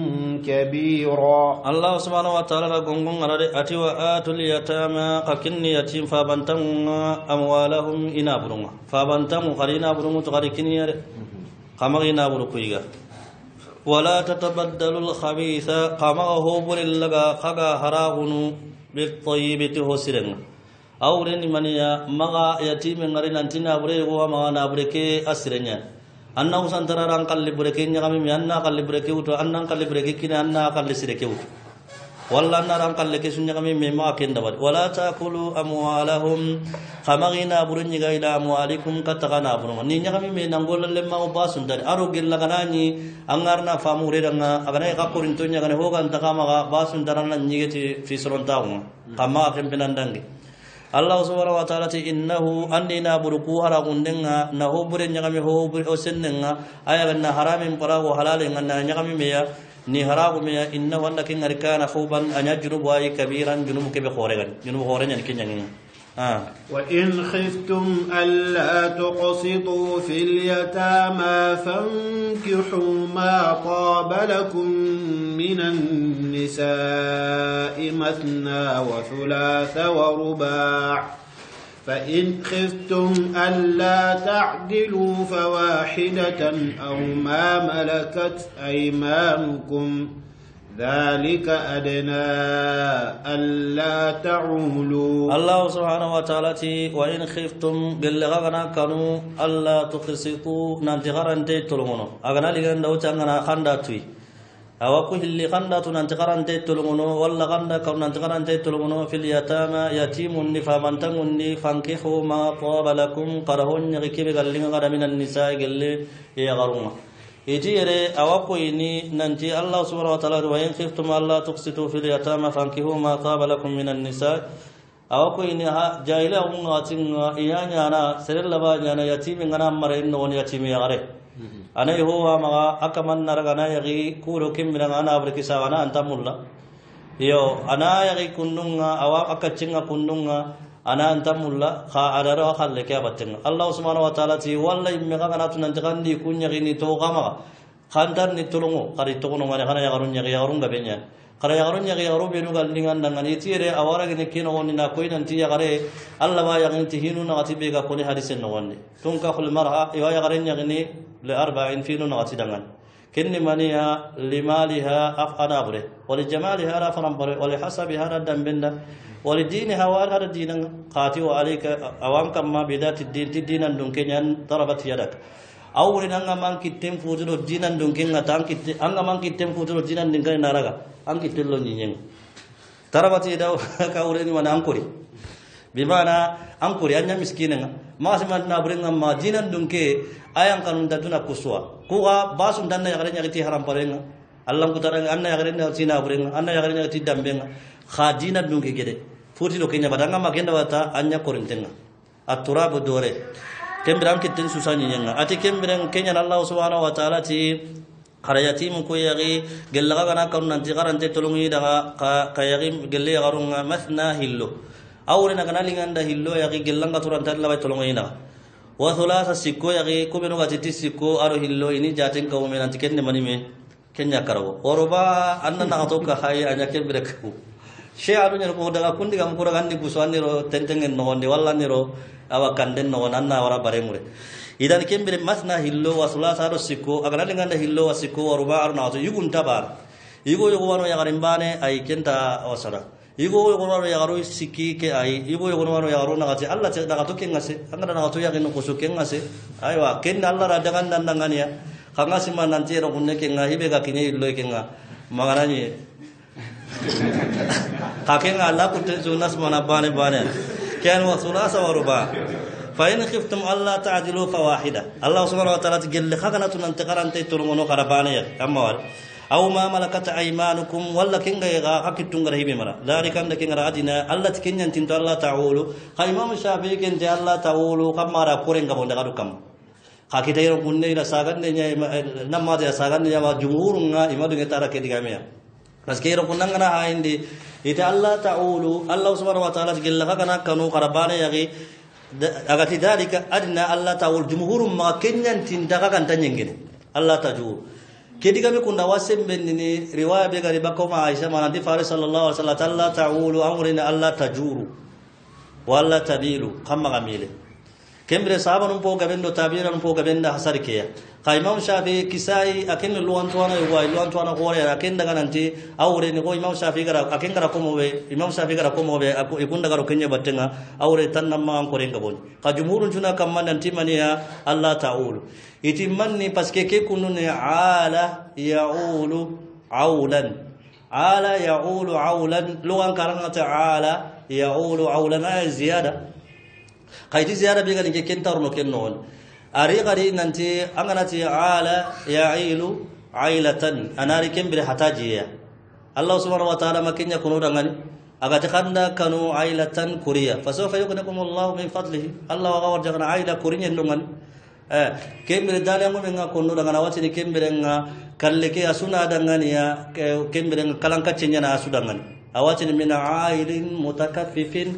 كبيرا الله سبحانه وتعالى غونغون غرادي أتي وآتوا اليتامى ككن يتيم فابنتم أموالهم إنابرون فابنتم قرينا برون تقريكني كما إنابرو كويغا ولا تتبدلوا الخبيث كما هو بلغا خغا هراغن بالطيب تهسرن أورن منيا مغا يتيم غرينا انتنا بريغو ما نابركي أسرنيا anna usantara ran kalli bureke nyagami mi anna kalli bureke uto anna kalli bureke kina anna kalli sireke uto walla anna ran kalli ke sunyagami mi ma kenda wad wala taakulu amwalahum khamagina burunyi ga ila amwalikum katagana burun ni nyagami mi nangol lemma ubasun dari aro gilla ganani angarna famure danga agana ka korinto nyagane hoga antakama ga basun darana nyigeti fi sorontawu kama kempenandangi Allah subhanahu wa ta'ala innahu andina buruku haragundenga na hobure nyagami hobure osennenga ayaganna haramin parago halalin anna nyagami meya ni haragu meya innahu annakin arikana khuban anya junubu ay kabiran junubu kebe khoregan junubu khorenyan kinyangin وإن خفتم ألا تقسطوا في اليتامى فانكحوا ما طاب لكم من النساء مثنى وثلاث ورباع فإن خفتم ألا تعدلوا فواحدة أو ما ملكت أيمانكم ذلك أدنى ألا تعولوا الله سبحانه وتعالى وإن خفتم بالغنا كانوا ألا تقسطوا ننتقرن تيتلمونو أغنى لغن دو تنغنا خنداتوي أوكو اللي خنداتو ننتقرن تيتلمونو ولا غندا كون ننتقرن تيتلمونو في اليتامى يتيم فمن تنغني فانكحوا ما طاب لكم قرهن يغكب غلين غدا من النساء غلي يغرون يجيري أوكو إني ننتي الله سبحانه وتعالى وإن خفتم ألا تقسطوا في اليتامى فانكحوا ما طاب لكم من النساء أوكو إني جاهلا أمغاتين إياني أنا سرل لباني أنا يتيم أنا مرين نون يتيم يغري أنا هو ما أكمن نرغنا يغي كورو كم من أنا أبركيسا أنا أنت مولا يو أنا يغي كنونغا أو أكتشنغا كنونغا أنا أنت مولا خا أدرا خلك يا بتن الله سبحانه وتعالى تي والله إمّا كنا تنتقل دي كون يغني توقما خانتر نتلونو قريت تكونو ما خنا يغرون يغرون غبنيا خنا يغرون يغرون بينو غالنيان دعاني تيري أوارا كني كينو ونينا كوين أنتي يغري الله ما يغني تهينو نغتي بيجا كوني حديث النواني تونكا كل مرة يغرين يغني لأربعين فينو نغتي دعان كني مانيا لمالها أفعنا بره ولجمالها رافنا بره ولحسبها ردم بندا ولدينها وهذا الدين قاتي وعليك أوام كما بدات الدين تدينا دونكين ضربت يدك أول أن من كتيم فوزلو الدين دونكين أتان كتيم أن من كتيم فوزلو الدين دونكين نارجا أن كتيم لون ينين ضربت يدو كأولين من أنكوري بمعنى أنكوري أنيا مسكيننا ما سمعنا برينا ما دين دونكين أيام كانوا تدونا كسوة كوا باسون دنا يغرين يغتي حرام برينا الله كتارن أن يغرين يغتي نابرينا أن يغرين يغتي دمبينا خادينا دونكين كده فوتي لو كينيا بدانا ما كيندا وتا أنيا كورنتنا التراب دوري كمبرام كتن سوساني ينغا أتي كمبرام كينيا الله سبحانه وتعالى تي خرياتي مكو يغي قلغا غنا كون نانتي غرانتي تلونغي دا كيغي قلي غرونغا مثنى هيلو awre na kanali nganda hillo yaqi gelanga turanta Allah baytolongina wa thulasa sikko yaqi kubenu gatiti sikko aro hillo ini jaten ka umen antikenne manime kenya karawo oroba anna na atoka hay anya kembere ku she alu nyer ko daga kundi gam kura gandi kuswani ro tentengen no wonde walla niro awa kanden no nanna wara baremure idan kembere masna hillo wa thulasa ro sikko aganali nganda hillo wa sikko oroba arna to yugun tabar igo yogo wano yagarimbane ay kenta wasara igo yogo wano yagaru sikki ke ay igo yogo wano yagaru nagati Allah te daga to kengase angara daga to yagin ko so kengase aywa ken Allah ra daga ndangania kanga sima nanti ro kunne kenga hibe ga kinye illo kenga magarani kakenga Allah kutte sunas mana bane kan wa sulasa wa ruba fa in khiftum alla ta'dilu fawahida Allah subhanahu wa ta'ala tgel khagana tunan taqarante turmono qarabane amma أو ما ملكت أيمانكم ولا كينغا يغا حكيتون غرا هيبي مرا ذلك أن كينغا أدينا الله تكينيان تنتو الله تعولو خايمام الشافعي كنت الله تعولو كم مرا كورين غبون دغادو كم حكيتا يرو كوني لا ساغان نيا نما دي ساغان نيا جمهور nga imadu ngetara ke digamia بس كيرو كونanga na haindi ita Allah ta'ulu Allah subhanahu wa ta'ala gilla kana kanu qarabane yagi agati dalika adna Allah ta'ul jumhur ma kenyan tindaga kan tanyengene Allah ta'ulu kedi kami kunda wasembe ni riwaya be gari bakoma Aisha manati Faris sallallahu alaihi wasallam Allah ta'ulu amrina Allah tajuru wala tabilu kama gamile kembre sahaba numpo gabendo tabira numpo gabenda hasarikeya Imam Shafi kisai akin luantwana yuwa luantwana gore akin daga nanti awre ni ko Imam Shafi gara akin gara komowe Imam Shafi gara komowe ikunda gara kenya batenga awre tanamma an korenga bon ka jumhurun juna kamma nanti maniya Allah ta'ulu itimanni paske ke kunune ala ya'ulu aulan ala ya'ulu aulan lugan karanga ta'ala ya'ulu aulan ay ziyada kayti ziyada biga ni kentarno kennon ari gari nanti anganati ala ya'ilu ailatan anari kembere hatajiya Allah subhanahu wa ta'ala makinya kunu dangani agati khanda kanu ailatan kuriya fasawfa yughnikum Allah min fadlihi Allah wa gawar jagana aila kurinya ndongani kembere dale ngo nga kono daga nawati ni kembere nga kalleke asuna dangani ya kembere nga kalanka cenya na asu dangani awati ni min ailin mutakaffifin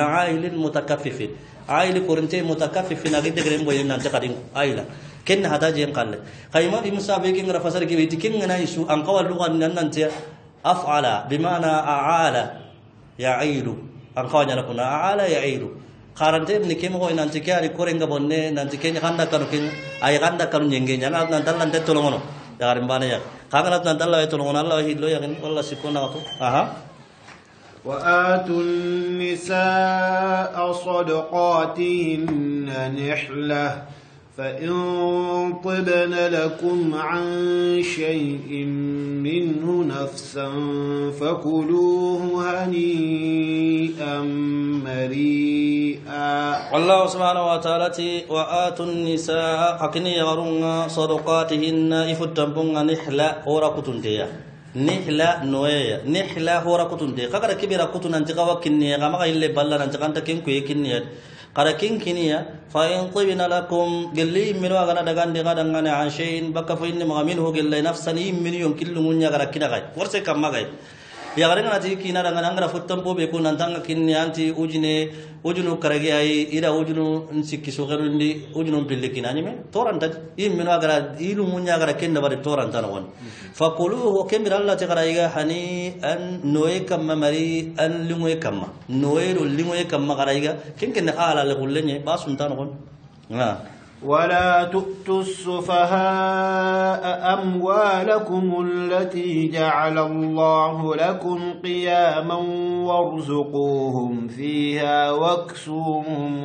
aili korinte mutakaffifin agide grembo yenna takadin aila ken hada jem kalle khayma bi musabe kin rafasar ki biti kin na isu an qawal lugan nan te af'ala bimana a'ala ya'ilu an qawanya kuna a'ala ya'ilu karante ni kemo ko nanti kari korenga bonne nanti kenya kanda kanu kin ay kanda kanu nyenge nyana nan dalan te tolongono ya rimbane ya kangana nan dalla e tolongono Allah hillo ya kin walla sikona to aha wa atun nisaa sadaqatihin nihla فإن طبن لكم عن شيء منه نفسا فكلوه هنيئا مريئا الله سبحانه وتعالى وآتوا النساء حقني يغرون صدقاتهن إفتنبون نحلة هورا كتنتيا نحلة نوية نحلة هورا كتنتيا كاكرا كبيرا كتن انتقاوا كنيا كما إلا بلان انتقانتا كنكوية كنيا karakin kiniya fa in tibna lakum gelli minu agana daga ndiga dangane an shay'in baka fa inni magaminhu gelli nafsani min yunkillu munya garakina gai forse kamma gai ya garanga nati kina daga ngara futtampo be ko nantanga kinni anti ujunu karagi ay ida ujunu sikki so garundi ujunu billikina nyime toranta minu agara ilu munya garakenda bare toranta non fakuluhu kemira Allah ta garaiga hani an noye kamma mari an lingoye kamma noye lingoye kamma garaiga kinken ala le gullenye basunta non ولا تؤتوا السفهاء أموالكم التي جعل الله لكم قياما وارزقوهم فيها واكسوهم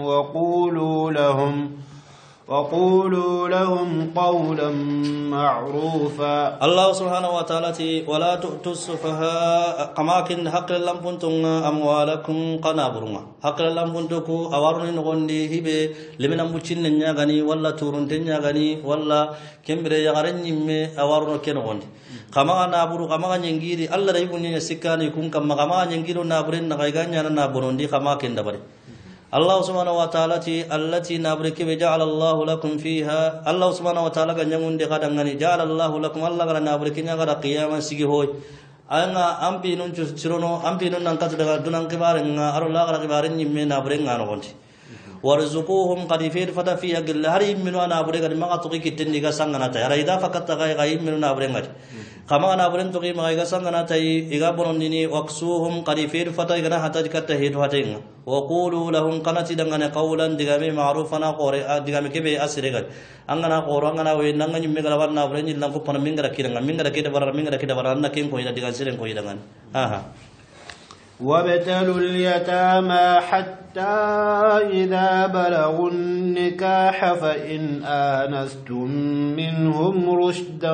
وقولوا لهم قولا معروفا الله سبحانه وتعالى ولا تؤتوا السفهاء كماكن حق لمبنتم أموالكم قنابرنا حق لمبنتكو أورن غندي هبه لمن أمبتشن نياغني ولا تورن تنياغني ولا كمبري يغرن يمي أورن كنغندي كما نابرو كما نينغيري الله ريبون يسكاني يكون كما نينغيرو نابرين نغايغانيا نابروندي كما كندبري الله سبحانه وتعالى التي نابرك وجعل الله لكم فيها الله سبحانه وتعالى كان يمون دي غدان غني جعل الله لكم الله غنا نابرك نغرا قياما سيغي هوي anga ampi nun cirono ampi nun nan katu daga dunan kibarin nga aro la gara kibarin nyimme na bure nga no gonti warzuquhum qad fi fata fi agil hari minu ana bure ga ma to kitin diga sangana ta ara ida fakat ga minu na bure ngati kama na bure to ki ma ga sangana ta iga bonon dini waqsuhum qad fi fata ga hata dikatta hidu hatenga wa qulu lahum qanati dangane qawlan diga me ma'rufana qore diga me kebe asire ga angana qoro angana we nanga nyimme ga warna bure ni lan ko pana mingra kida bara anna kin ko ida diga siren ko ida ngan aha وابتلوا اليتامى حتى إذا بلغوا النكاح فإن آنستم منهم رشدا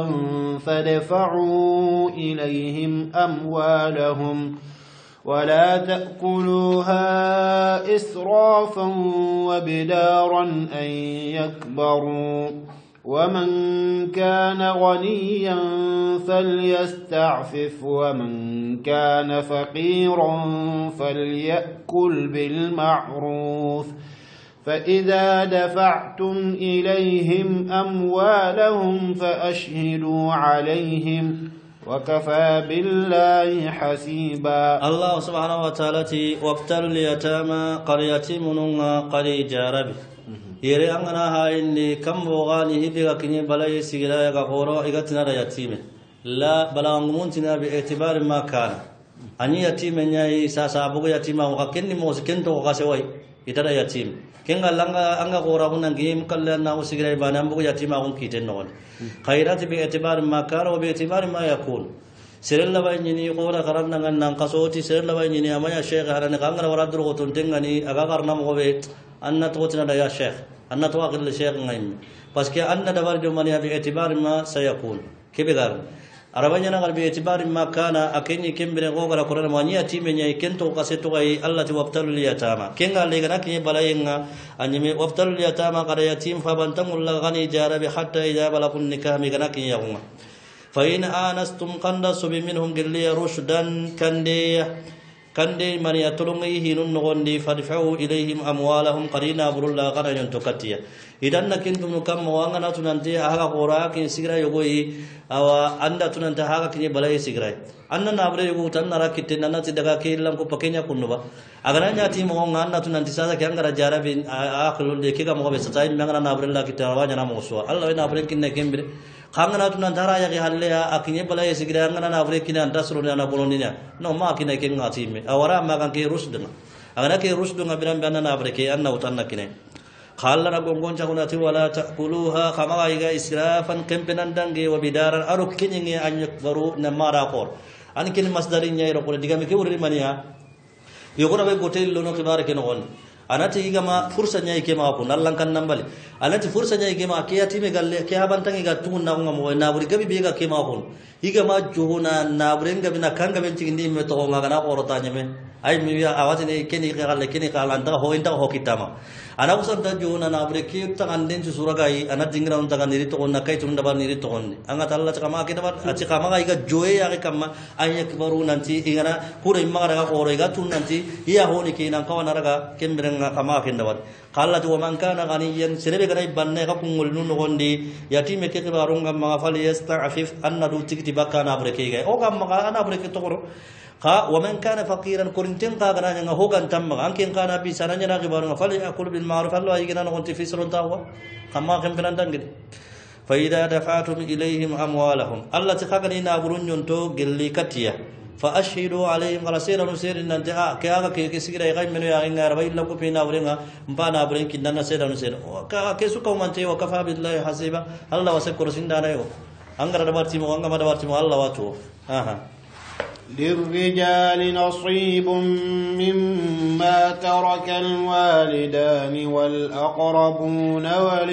فادفعوا إليهم أموالهم ولا تأكلوها إسرافا وبدارا أن يكبروا ومن كان غنيا فليستعفف ومن كان فقيرا فليأكل بالمعروف فإذا دفعتم إليهم أموالهم فأشهدوا عليهم وكفى بالله حسيبا الله سبحانه وتعالى وابتلوا اليتامى قرية منها قرية جارب yere angana ha inni kambo gani hibiga kinye balay sigira ya goro igatina da yatime la balangumuntina bi itibar ma kana ani yatime nyai sasa bugo yatima ko kenni mo kento ko kasewai itara yatim kenga langa anga gora hunan gim kallan na sigira bana bugo yatima ko kiten non khairat bi itibar ma kana wa bi itibar ma yakun sirella bayni gora karanna nan kasoti sirella bayni amaya sheikh harani kangara waradru ko tuntengani aga karna mo be anna توتنا يا شيخ أن توقف الشيخ غيم بس كي أن دبر جمانيا باعتبار ما سيكون كيف قال أربعين قال باعتبار ما كان أكني كم بين غوغرا كورنا مانيا تيمنيا كنتو قصتو غي الله توابتلوا اليتامى كين قال لي غنا كني بلاينا أني وابتلوا اليتامى قال يتيم فبنتم الله غني جارب حتى إذا بلغوا النكاح غنا كني يوم فإن آنستم قندس منهم قل لي رشدا كندي من يتلوني هنون غندي فادفعوا إليهم أموالهم قرينا برلا قرا ينتكتيا إذا نكنتم كم وانا تنتي هذا قراء كن سيرا يقولي أو أنت تنتي هذا كني بلاي سيرا أننا نابر يقول تنا كتنا نتدعى كيلم كوبكينيا كنوبا أغنى تيم وانا تنتي ساذا كأنغ رجارا بين آخر لكي كم هو بستاين مغنى نابر لا كتنا وانا ناموسوا الله نابر كنا كمبر khangana tunan tara ya halle ya akinye bala yesigira ngana na avre kina ndasro na boloninya no ma kina ke ngati me awara ma kan ke rusdunga agana ke rusdunga biran banna na avre ke anna utanna kine khalla na gongon chakuna ti wala takuluha khama iga israfan kempenan dange wa bidaran aruk kinyenge anyak baru na mara kor an kin masdarin nyai ro ko diga me ke urri mania yogona be gotel lono kibare ke no anati igama fursa nyai kema ko nallan kan nambali anati fursa nyai kema ke yatime galle ke habantangi ga tumun na ngam na buri gabi bega kema ko igama johona na burenga bina kanga ben tigindi me to ngaga na ko rota nyame ay mi ya awati ne keni galle keni kala anta ho inta ho kitama ana usan ta johona na bure ke ta anden su suragai ana dingra on ta kan niri to on nakai tunda bar niri to on anga talla kama ke dabar aci kama ga iga joye ya ke kama ay akbaru nanti igana kure imma ga ko ro iga tun nanti iya ho ni ke nan kawana raga kembere kama kendawat qala tu man kana ganiyan sirebe ganai banne ka kungul nun gondi yatime ke barunga ma fal yasta'fif anna du tikti bakana breke ga o kam ma ana breke to ro ka wa man kana faqiran kurintin ka gana nga hogan tamma anken kana bi sananya na gibarunga fal yakul bil ma'ruf Allah yigina no gonti fisrun tawa kama kemberan dangede fa idha dafa'tum ilayhim amwalahum Allah tikagani na burun yonto gelli katiya فأشهدوا عليهم على سير نسير إن أنت كأجا كسيرة يغير منو يعين غير بين لكم فينا برينا مبانا برين كنا نسير نسير كيسو كم أنت وكفى بالله حسيبا الله وسكر سندانا يو أنغر دبارتي مو أنغر دبارتي مو الله واتو للرجال نصيب مما ترك الوالدان والأقربون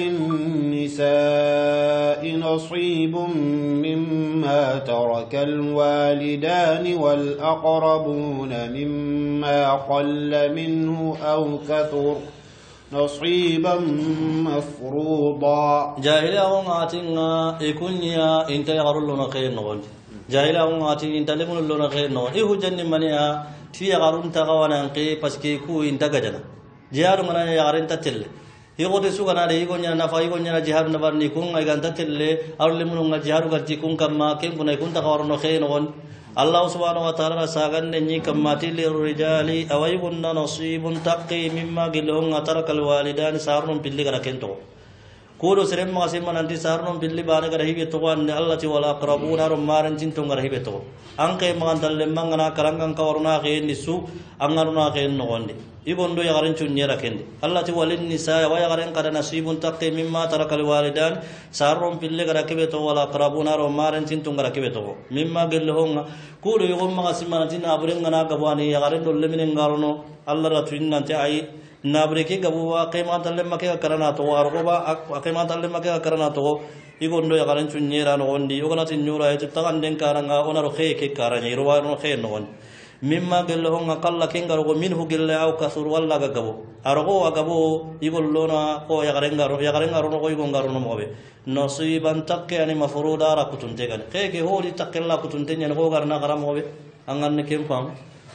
وللنساء نصيب مما ترك الوالدان والأقربون مما قل منه أو كثر نصيبا مفروضا جاهلا ومعتنا يكون يا انت يغرلنا خير نقول جاهلا وماتي انت لمن لنا خير نو ايه جن منيا تي غارون تغوانا انقي باسكي كو انت غجنا جهاد من يغارن تتل يغودي سوغنا دي يغونيا نفا يغونيا جهاد نبرني كون اي غانتا تل اور لمن جهاد غرتي كون كما كين كون تغارون خير نون الله سبحانه وتعالى ساغن ني كماتي للرجال أويبن نصيب تقي مما قلهم ترك الوالدان سارن باللي غركنتو كولو سرم ما سيما ننتي سارن باللي بان غرهيبه تو ان الله تي ولا قربون رمارن تنتو غرهيبه تو انكي ما دل مغنا كرانغان كورنا خين نسو انغرنا خين نوندي يغوندو يغارن چونيرا كندي الله تي ولن نساء ويغارن قد نصيب تقي مما ترك الوالدان سارن باللي غركبه تو ولا قربون رمارن تنتو غركبه تو مما قلهم كولو يغم ما سيما ننتي نابرن غباني يغارن دول من غارنو الله رتين ننتي اي nabreke gabu aqima talle make karana to argoba aqima talle make karana to igondo ya garan chunyera no ondi yogala tin nyura et taganden karanga onaro kheke karanya irwa no khe no on mimma gello nga qalla kengar go minhu gella au kasur walla gabo argo agabo igollona ko ya garenga ro ko igonga ro no mobe nasiban takke ani mafruda ra kutunte gan kheke holi takkella kutunte nyen go garna garam mobe angan ne kempam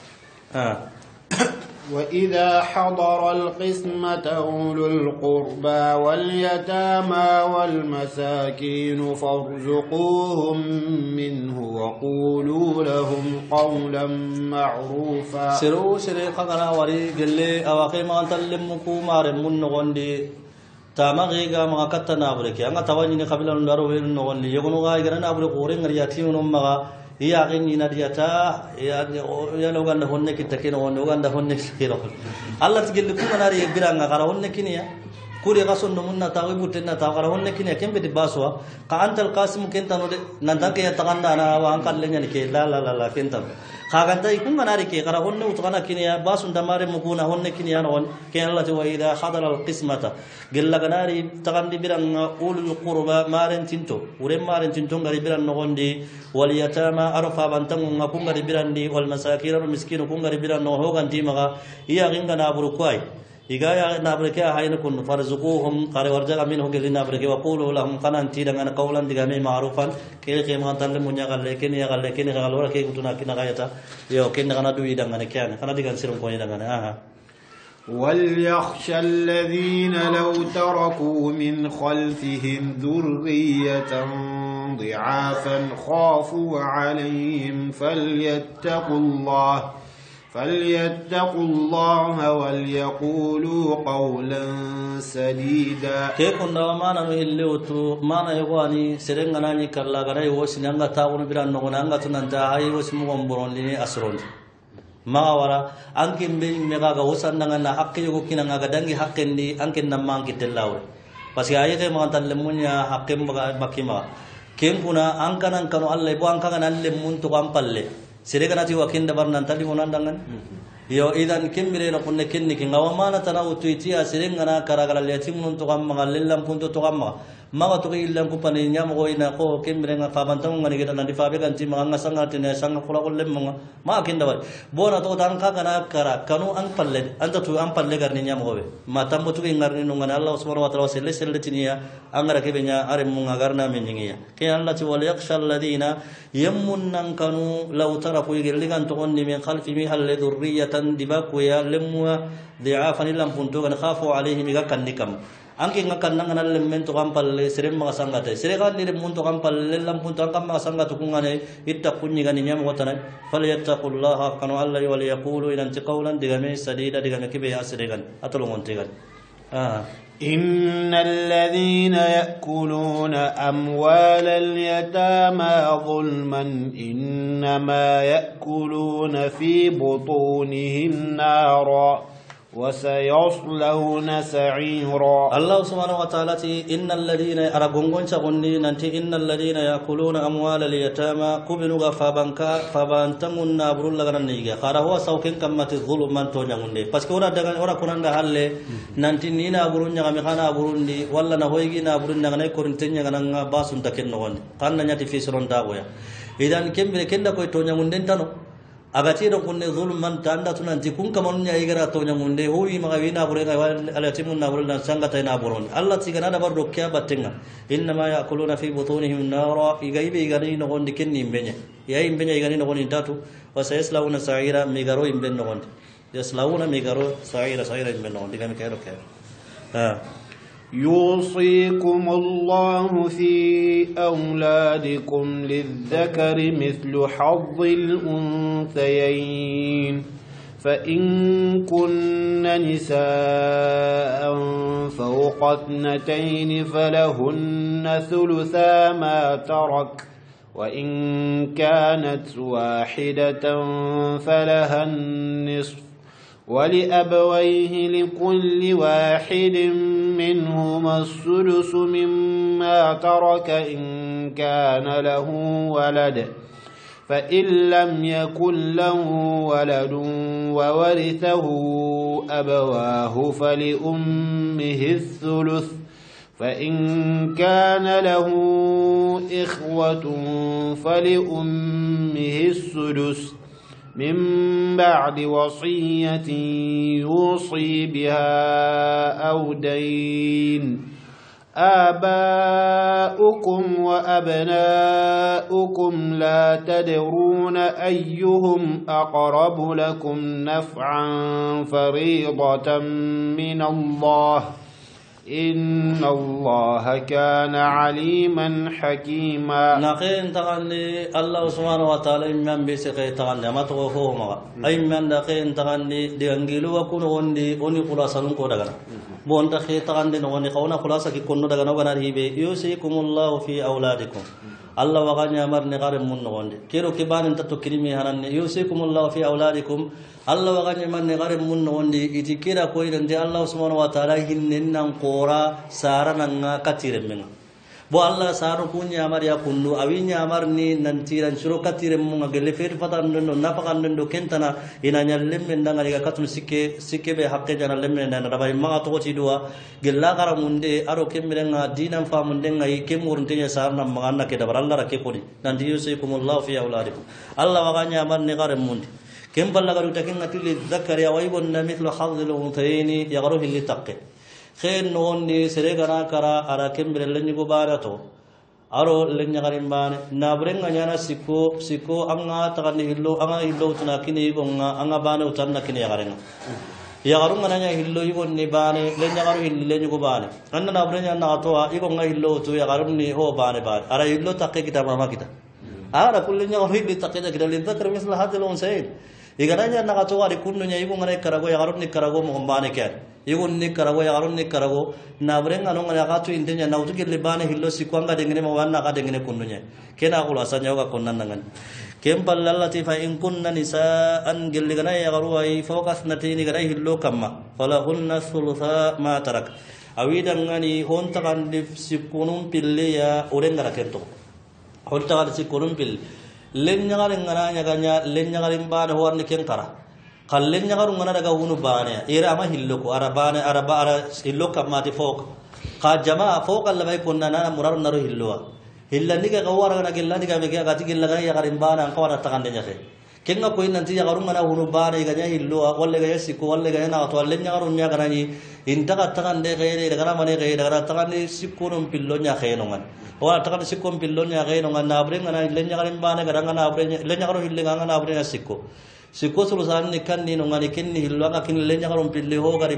وإذا حضر القسمة أولو القربى واليتامى والمساكين فارزقوهم منه وقولوا لهم قولا معروفا سرو خغنا وري قلي أواقي ما تلمكو مارمون نغندي تامغيغا ما كتنا بركي أنا تواني قبل أن نروي نغندي يغنو غايغنا نبرك ورين رياتي ونمغا يا غني نديتا يا لوغان هونك تكين لوغان هونك كيرو الله تجل لكم ناري يغرا غرا هونك نيا كوري غاسون نمنا تاوي بوتنا تاغرا هونك نيا كم بدي باسوا كانت القاسم كنت نندك يا تغندا انا وان قال لنا كي لا لا لا كنت خاغنتا يكون ناري كي غرا هون وتغنا كنيا باسون دمار مكونا هونك نيا نون كان الله تو اذا حضر القسمه قال غناري تغندي بيران اول القربى مارن تنتو ورم مارن تنتو غري بيران نغوندي واليتامى عرفا بانتم نكون غري بيران دي والمساكين والمسكين كون غري بيران نو هو غنتي مغا يا غينغنا بركواي يغايا نابركا هاين كن فرزقوهم قال ورجا منه قال نابركا وقولوا لهم قنانتي دغنا قولا دغامي معروفا كي ما تل منيا قال لكن يا قال لكن قال ورا كي كتنا كنا غايتا يو كن غنا دوي دغنا كان كنا دغن سيرم كوني دغنا وليخشى الذين لو تركوا من خلفهم ذرية ضعافا خافوا عليهم فليتقوا الله وليقولوا قولا سديدا كيكون ما نمي اللوتو ما نيغواني سرنغنا ني كرلا غراي وسنغا تاون بيران نغنا تنانتا هاي وسمو غمبرون لي اسرون ما ورا انكم بين ميغا وسنغنا حقي يوكينا غدانغي حقندي انكن نمانكي تلاو باسكي ايته ما تان لمونيا حقم بكيما كين كنا انكنن كانو الله بو انكنن لمون تو امبالله سيرغناتي وكين دبر نانتالي وناندان yo idan kembere no kunne kenni ki ngawamana tanawu tuitia sirengana karagala letim nun to gamma lellam punto to gamma maga to illam ku pani nyam go ina ko kembere nga fabantam ngani geta nandi fabe ganti manga sanga tine sanga kula ko lem ma kinda war bona to dan ka kana kara kanu an palle anta tu an palle garni nyam go be ma tambo to ngarni no ngana allah subhanahu wa ta'ala selle selle tiniya angara ke benya are munga garna menyiya ke allah ti wal yakhsha alladina yamunnan kanu law taraku yigirligan to onni min khalfi mi hal dhurriyatan dibaku ya lemwa di'afan lam punto gan khafu alaihim ga kannikam anki ngakan nangana lemmen to kampalle serem ma sangate seregan ni lemmun to kampalle lam punto kam ma sangatu kungane itta kunni gani nyam wotana falyattaqullaha kanu alla wa yaqulu ila qawlan digame sadida digame kibe asregan atolongon tegan إن الذين يأكلون أموال اليتامى ظلما إنما يأكلون في بطونهم نارا وسيصلون سعيرا الله سبحانه وتعالى إن الذين أرغونغون شغني ننتي إن الذين يأكلون أموال اليتامى كبنوا فبانتمون نابرون لغننيغا خارا هو سوكين كمات الظلم من تونيغوندي باسكو ورا كوناندا حالي ننتي نينا برون نغامي خانا برون دي ولا نهويغي نابرون نغني كورنتين نغنا باسون تكن نغوندي كان نياتي في سرون داغويا إذن كمبل كندا كوي تونيغوندين تانو agati do kunne zulman tanda tunanti kun kamonya igara to nyamunde hoyi magawina burega alatimun nabulna sangata na buron allah tigana da bardo kya batenga inna ma yakuluna fi butunihim nara igaibe igani no gondi kenni mbenya yayi mbenya igani no gondi tatu wa sayaslawuna sa'ira migaro imben no gondi yaslawuna migaro sa'ira imben no gondi gami kayro kayro يوصيكم الله في أولادكم للذكر مثل حظ الأنثيين فإن كن نساء فوق 2 فلهن ثلثا ما ترك وإن كانت واحدة فلها النصف ولأبويه لكل واحد منهما السدس مما ترك إن كان له ولد فإن لم يكن له ولد وورثه أبواه فلأمه الثلث فإن كان له إخوة فلأمه السدس من بعد وصية يوصي بها أو دين آباؤكم وأبناؤكم لا تدرون أيهم أقرب لكم نفعا فريضة من الله إن الله كان عليما حكيما نقين تغني الله سبحانه وتعالى من بيسقي تغني ما توفوهما أي من نقين تغني ديانجلو وكون وندي أني خلاصون كودعنا بون تخي تغني نوني خونا خلاصة كي كونو دعنا وغنا ريبي يوصيكم الله في أولادكم الله وغني أمر نقار من نوندي كيرو كبار أنت تكرمي هنن يوصيكم الله في أولادكم الله وغني من نقار من نوندي إتكيرا كوي دندي الله سبحانه وتعالى هنن قورا سارنا كثير منه bo Allah saru kunya amar ya kundu awinya amar ni nantiran suro katire munga gele fer fatan ndo nafakan ndo kentana ina nyallem ndanga diga katum sikke be hakke jana lemme ndana rabai ma to ci duwa gella gara munde aro kemmirenga dinan fa munde ngai kemurunte nya sarna magana ke dabar Allah rake kodi nanti yusikumullahu fi auladikum Allah waganya amar ni gare munde kem balla garu takin atili zakariya waybun mithlu hadhil untayni yagruhu li taqi خير نوني سرقنا كرا أراكم برلني كباراتو أرو لنيا غريمبان نابرين غنيانا سيكو أنغا تغني هلو أنغا هلو تناكيني يبونغا أنغا باني وتناكيني يغرينا يغرون غنيا هلو يبون نباني لنيا غرو هلو لنيا كباني أنا نابرين غنيا نغطوا يبونغا هلو تو يغروني هو باني أرا هلو تقي كتا ماما كتا أرا كل لنيا غرو هلو تقي كتا لنذكر مثل هذا الأنثيين إغنيا نغطوا يكون نيا يبونغا نكراغو يغروني كراغو مغمباني كان يقول نكراغو يغرون نكراغو نابرين أنو غنياغاتو إنتنيا ناوتو كيلباني هلو سيكوانغا دنگني موانا غا دنگني كنونيا كنا أقول أسانيوغا كنان نغن كم باللالتي فإن كنا نساء جلغنا يغروا فوق 2 غني هلو كما فلهن ثلثا ما ترك أويدا غني هون تغندف سيكونون بليا أورنغا كنتو هون تغندف سيكونون بل لن يغرن غنا يغنيا لن يغرن بان هو نكين كرا kallen nyagaru ngana daga wunu bane era ma hilloko arabane araba ara hilloka mati fok ka jamaa fok alla bay konna na murar naru hillowa hillani ga gawara na gellani ga mege ga tigilla ga ya garin bana an kawara takande nyake kenga ko inanti yagaru ngana wunu bane ga nya hillowa walle ga yasiku walle ga na to walle nyagaru nya garani intaga takande ga ere daga mane ga daga takande sikunum pillo nya khenongan wala takande sikum pillo nya khenongan na bre ngana len nyagarin bane ga ngana bre len nyagaru hille ngana bre sikko sikko sulusan ni kanni no ngani kinni hillo anga kinni le nyagarum pille ho gari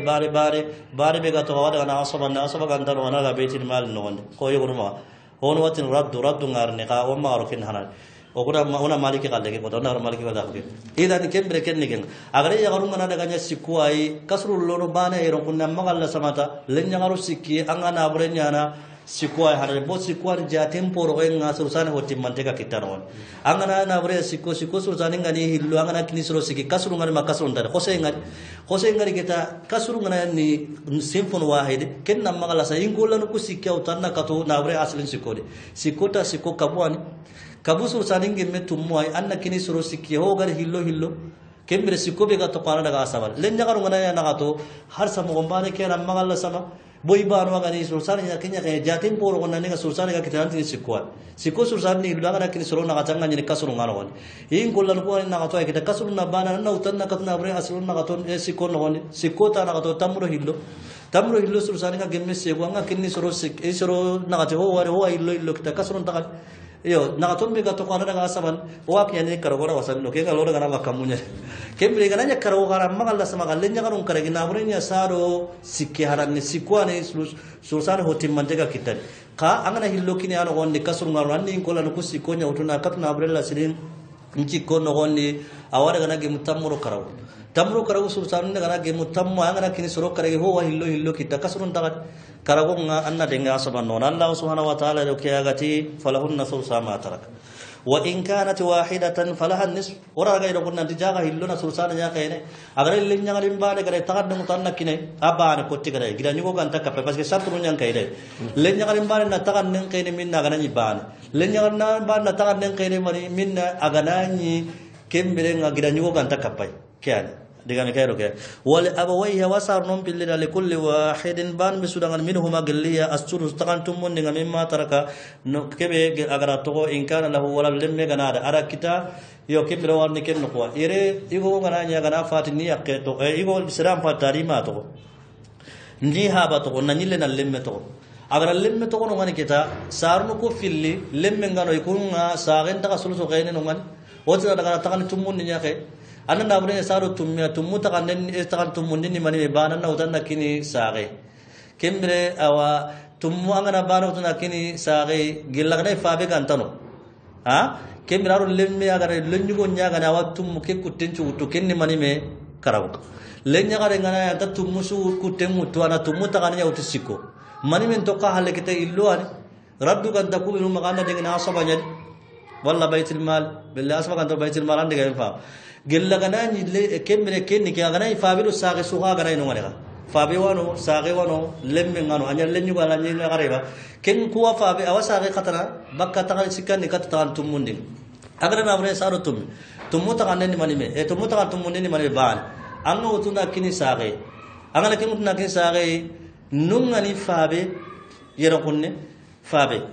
bare be ga to wada na asaba ganda no na beitil mal no wonde ko yoguruma hono watin raddu ngarne ka o maro kin hanan o kuda ona maliki kalle ke ko na maliki wada ko idan kembre kenni ken agare yagarum ngana daga nya sikko ay kasrul lono bane ero kunna magalla samata le nyagaru sikki anga na bure nyana sikko ay hanan bo sikko ar jatem poro en ngasurusan hotti mantega kitanon angana na bure sikko surusan ngani hillo angana kini suro sikki kasru ngani makasru ndar khose ngari kita kasru ngana ni simfon wahid kenna magala sa ingolanu ku sikki utanna kato na bure aslin sikko de sikko kabwani kabu surusan ngi metum moy anna kini suro sikki ho gar hillo kembre sikko be ga to qara daga asabal len jagaru ngana ya nagato har samo gombane kena magala sama boy banu ngani surusan ya kenya kaya jatim poro ngana nga surusan ga kitanti sikko surusan ni langa kini suro na katanga ni kasuru ngano woni in gollan ko na gato ay kita kasuru na bana na utanna katna bre asuru na gato sikko no woni sikko ta na gato tamro hillo surusan ga gemme sego nga kini suro na gato ho wari ho hillo kita kasuru ta yo na tombe ga to kana daga saban wa ke ne karo gora wasan no ke ga lora ga na kamunya kembre ga nanya karo gara magalla sama galle nya garun kare gina bure nya saro sikke haran ni sikwane susan hotim mantega kitan ka angana hillo kini ano wonde kasur ngaran ni ko la no kusiko nya utuna katna brella sirin nci ko no wonde awara ga na ge mutamuro karaw tamro karaw susan ga na ge mutammo angana kini soro kare ho wa hillo kita kasurun tagat karago nga anna denga saban non Allah subhanahu wa ta'ala do kiyagati falahunna thulutha ma tarak wa in kanat wahidatan falaha nisf ora ga do kunna tijaga hilluna thulutha nya kayne agar ilin nya ngalim bane gare tagad ngu tanna kine abane kotti gare gida nyugo ganta kape parce que sartu nya kayde len nya ngalim bane na tagad nen kayne minna gana nyi bane len nya ngalim bane na tagad nen kayne mari minna agana nyi kembere nga gida nyugo ganta kape kyane digane kayro ke wal abawayha wasar non pillida li kulli wahidin ban bisudangan minhuma galliya asuru takantum mon dinga mimma taraka no kebe agara to in kana lahu wala lemme ganada ara kita yo kebro warni ken no ko ire igo gana nya gana fatini yakke to igo siram fatari ma to ndi haba to nanile na lemme to agara lemme to no ngani kita sarnu ko filli lemme ngano ikunga sagen ta sulu so kayne no ngani wotira daga takan tumun nya ke anna nabure saru tummu takanen takan tummundi ni mani bana na utanna kini sage kembre awa tummu angana bana utanna kini sage gillagane faabe gantano ha kembre aru lemme agare lenjugo nyaga na wa tummu ke kutenchu utu kenni mani me karaw lenya gare ngana ta tummu su kutemmu to ana tummu takanya utu sikko mani men to ka halle kete illu ani raddu ganta ku inu magana de na sabanya walla baitul mal billahi asma ganta baitul mal ande ga fa gella gana ni le kemre kenni ke gana fabilu sage suha gana no ngara fabi wano sage wano lemme ngano anya lenyu gala ni ngareba ken kuwa fabi awasage khatana bakka tagal sikkan ni kat tan tumundi agara na bre saro tummu tagan ni manime tummu tagan tumundi ni manime ban anno utuna kini sage angala ken utuna kini sage nungani fabi yero kunne fabi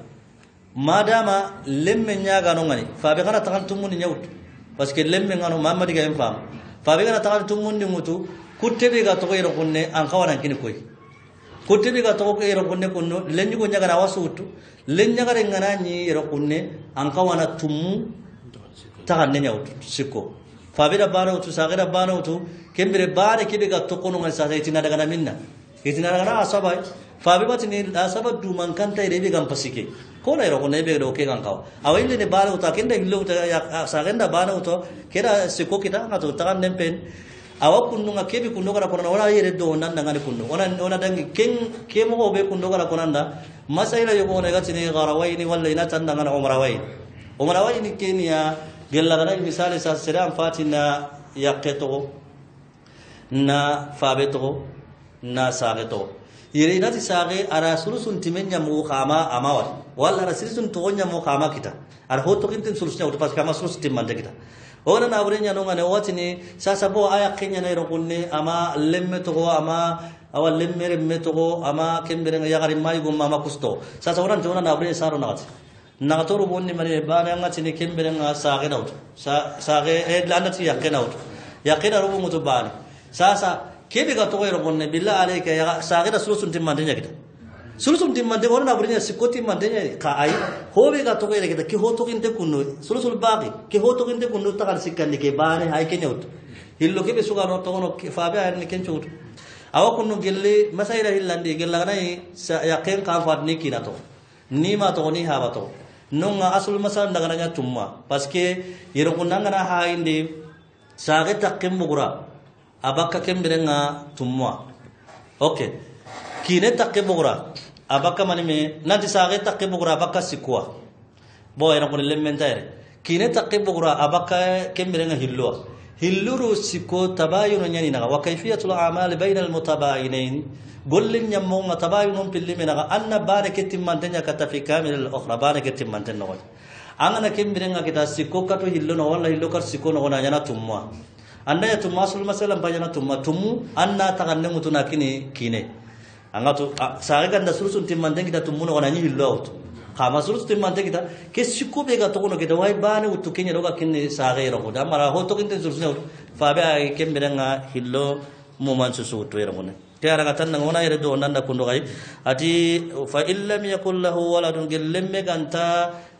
madama lemme nyaga no ngani fabi kana tagan tumundi nyawtu parce que lemme ngano mamadi ga fam fabe gana tagal tumundi mutu kuttebe ga to yero kunne an kawana kini koy kuttebe ga to ko yero kunne kunno lenni ko nyaga na wasutu len nyaga re ngana ni yero kunne an kawana tummu tagal ne nyawtu sikko fabe da bana utu sagira bana utu kembere bare kibe ga to kono ngal sa itina daga na minna itina daga na asabai fabe batini asaba du man kanta ire be gam pasike kona ero ko nebe do ke kan kaw awinde ne bana uta kenda hillo uta ya sagenda bana uto keda siko kita ngato takan nempen awa kunnu ngakebi kunno gara korona wala yere do nan ngani kunno ona dangi ken kemo be kunno gara konanda masaila yogo ne gatini garawaini walla ina tan ngana umrawaini kenya gella gara misale sa seram fatina yaqeto na fabeto na sageto yere inati sage ara sulusun timenya mu khama amawat wala ara sulusun tonya mu khama kita ar hoto kintin sulusnya udah pas kama sulus timman kita ona na burenya no ngane watini sasa bo aya kenya na irokunne ama lemme to ama awal lemme remme to ama kembere nga yagari mai gumma ma kusto sasa oran to na burenya saro nagati nagatoro bonni mane bana ngati ni kembere nga sage nawt sage landati yakenawt yakena rubu mutu bani sasa kebe ga to yero gonne billahi alayka ya sagida sulusun timmandenya kita sulusun timmande wona burnya sikoti mandenya ka ai hobe ga to yero kita ki hoto kinte kunno sulusul baqi ki hoto kinte kunno takal sikkan ke bane hay kenyot hillo kebe suga no to no faabe ay ni kenchut awa kunno gelle masaira hillandi gella ganai yaqen ka fadni kinato ni ma to ni ha bato nonga asul masal daga nya tumma parce que yero kunanga na ha inde sage takim bugura abaka kemberenga tumwa okay kine takke bogura abaka manime nanti sage takke bogura abaka sikwa bo era ko lemmentare kine takke bogura abaka kemberenga hilluru sikko tabayun nyani naga wa kayfiyatul a'mal bayna al mutabayinain gollin nyammo tabayun pillimena anna barakatim mantenya katafi kamil al ukhra barakatim mantenno angana kemberenga kita sikko kato hilluno walla hillo kar sikko no na nyana tumwa anda ya tumasul masalan bajana tumu anna taganne mutuna kine angatu sare ganda sulusun timmande kita tumuno wana nyi hillo kama sulus timmande kita ke sikko be ga to kono kita wai bane utu kenya roga kinne sare ro da mara ho to kinte sulusun fa be ay kemberenga hillo muman susu to yero mone tiara ga tan ngona yere do nanda kundo gai ati fa illam yakul lahu waladun gellemme ganta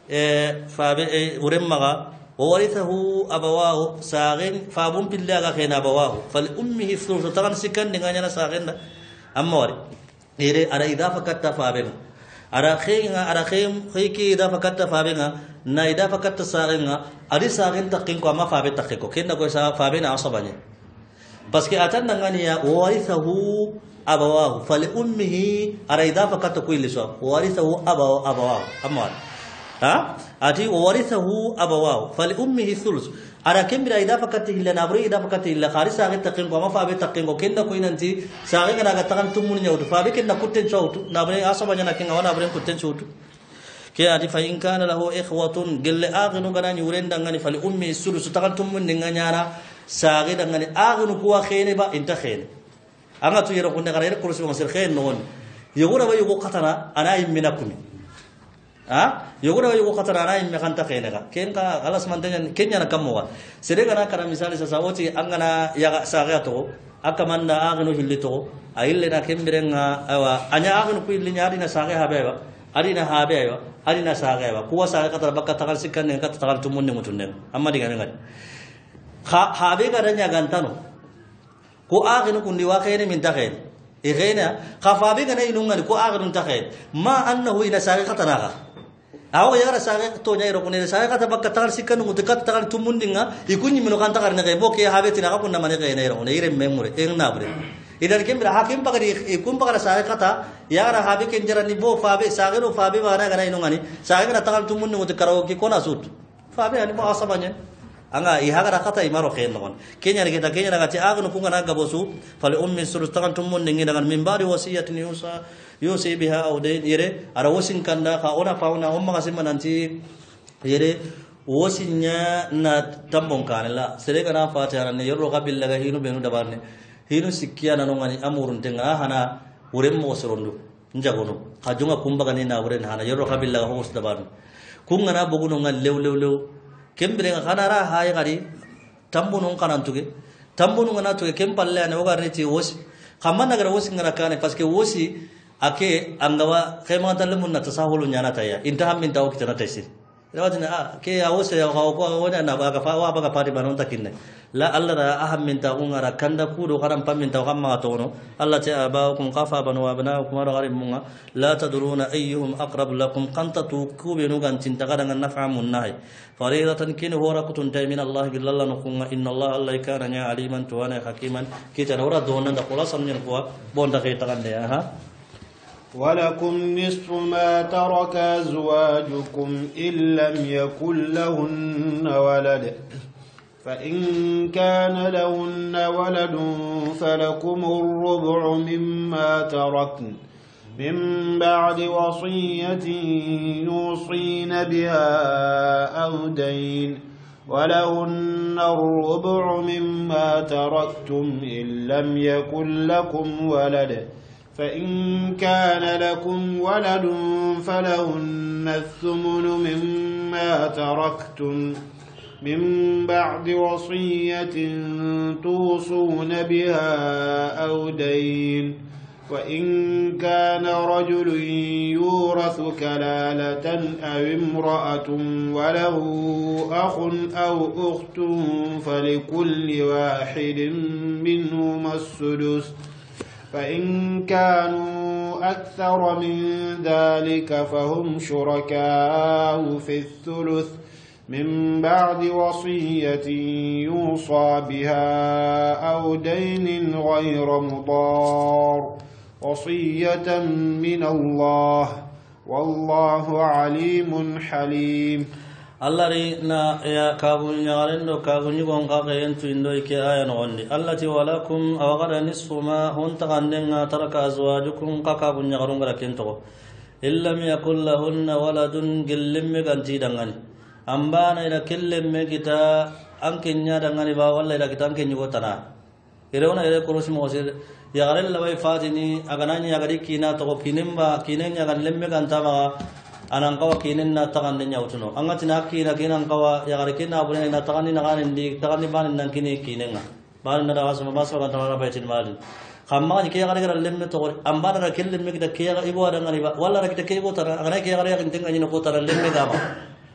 فاب ورمغا وورثه أبواه ساغن فابون بالله كين أبواه فلأمه الثلث تغن سكن نغنينا ساغن أموري إيري أرى إذا فكت فابنا أرى خيكي إذا فكت فابنا نا إذا فكت ساغن أري ساغن تقينكو أما فابن تقينكو كين نقول فابنا عصباني بس كي أتن نغنيا وورثه أبواه فلأمه أرى إذا فكت كل سوا وورثه أبواه أموري أتي وورثه أبواه فلأمه الثلث أرى كم بلا إذا فكته إلا نابري إذا فكته إلا خارج ساعة تقينكو أما فابي تقينكو كنا كوين أنتي ساعة كنا كتكن تمون يود فابي كنا كتن شوت نابري أصلا جنا كنا وانا نابري كتن شوت كي أتي فإن كان له إخوة قل آغنو كنا يورين دعاني فلأمه الثلث تكن تمون دعانا ساعة دعاني آغنو كوا خيني با إنت خين أنا تيجي كنا كنا يركض مسير خين نون يقول أبا يقول قطنا أنا يمناكمي يقول يقول خطر أنا إن مكان تخينك كين كا خلاص مانتين كين يانا كم هو سيرك أنا كنا مثال ساساوتي أنا يا ساعته أكمل نا أغنو هلتو أيلنا كم برينا أنا أغنو كل اللي نادينا ساعة هبايا أرينا ساعة كوا ساعة كتر بكرة تقال سكان نكت تقال تمون نموتونن أما دي كنا هابي كرنيا غانتانو كو أغنو كندي واقعين من تخين إغنى خفابي كنا ينونغني كو أغنو تخين ما أنه إلى ساعة كتناها أو يا رسالة تونيا يروكوني رسالة كذا بقى تقال سكان وتكات تقال تموندينغا يكوني منو كان تقال نجيب بوكي هابتنا كابونا ماني كأي نيروني يرم ميموري إيه نابري إذا كم بالحاكم بقى يكون بقى رسالة كذا يا رهابي كنجرا نبو فابي ساغرو فابي وانا كنا ينونغاني ساغرنا تقال تموندينغا وتكراوكي كونا سود فابي أنا ما أصابني أنا إيهاك ركعتا إمارو خير نقول كينيا نكتا كينيا نكتي أغنو كونا نعبوسو فالأم سرس تكان تموندينغي نعن من بعد وصية يوصي بها أو دين يره أروسين كندا كأونا فاونا هم قاسم منانتي يره وصينيا نتامبون كانلا سرقنا فاتحنا يرو قبل لغا هينو بينو دبارني هينو سكيا نانونغاني أمورن تنغا هنا ورم موسروندو نجاكونو خجونغا كومبغاني ناورن هنا يرو قبل لغا هوس دبارني كونغنا بوغنونغا لو كمبرينغا خنارا هاي غاري تامبونون كانانتوغي تامبونون ناتوغي كمبالله نوغارنيتي وصي خمان نغرا وصي نغرا كاني باسكي وصي ake angawa kema dalamun na tasahulu nyana taya intaham min taw kitana taysir rawatina ke awose ya ko wona na baga fa wa baga padi banon takinne la alla da aham min taw ngara kanda kudo karam pam min taw kamma tono alla ta abaukum qafa banu wa abnaukum wa gharim la tadruna ayyuhum aqrab lakum qantatu kubinu gan tinta kadang naf'amun nahi faridatan kin hora kutun tay min allah gillalla nukunga inna allah alla kana aliman tuwana hakiman kita ora donna da qula samnyen ko bonda kay takande ha ولكم نصف ما ترك أزواجكم إن لم يكن لهن ولد فإن كان لهن ولد فلكم الربع مما تركن من بعد وصية يوصين بها أو دين ولهن الربع مما تركتم إن لم يكن لكم ولد فإن كان لكم ولد فلهن الثمن مما تركتم من بعد وصية توصون بها أو دين وإن كان رجل يورث كلالة أو امرأة وله أخ أو أخت فلكل واحد منهما السدس فإن كانوا أكثر من ذلك فهم شركاء في الثلث من بعد وصية يوصى بها أو دين غير مضار وصية من الله والله عليم حليم Allah ri na ya kabun yaren do kabun yugon ka kayen tuindo ike aya no wonni allati walakum awqara nisfu ma hum taqandenga taraka azwajukum ka kabun yagarun gara kento illam yakul lahunna waladun gillim ganti dangani ambana ila killem kita ankenya dangani ba walla ila kita ankenyu gotana irewna ire kurusi mosir yagaren lawai fatini aganani yagari kina to kinimba kinenya gallemme gantama anan kawa kinin na takan din yautuno angati na kina kinan kawa ya gare kina abune na takan ni naganin di takan ni banin nan kini kinen nga banin na dawas mabas kan tamara baitin malin khamma ni kiya gare gare lemme to ambana ra kille me kita kiya ibo ada ngani wala ra kita kiya tara agana kiya gare yakin tinga ni ko tara lemme gama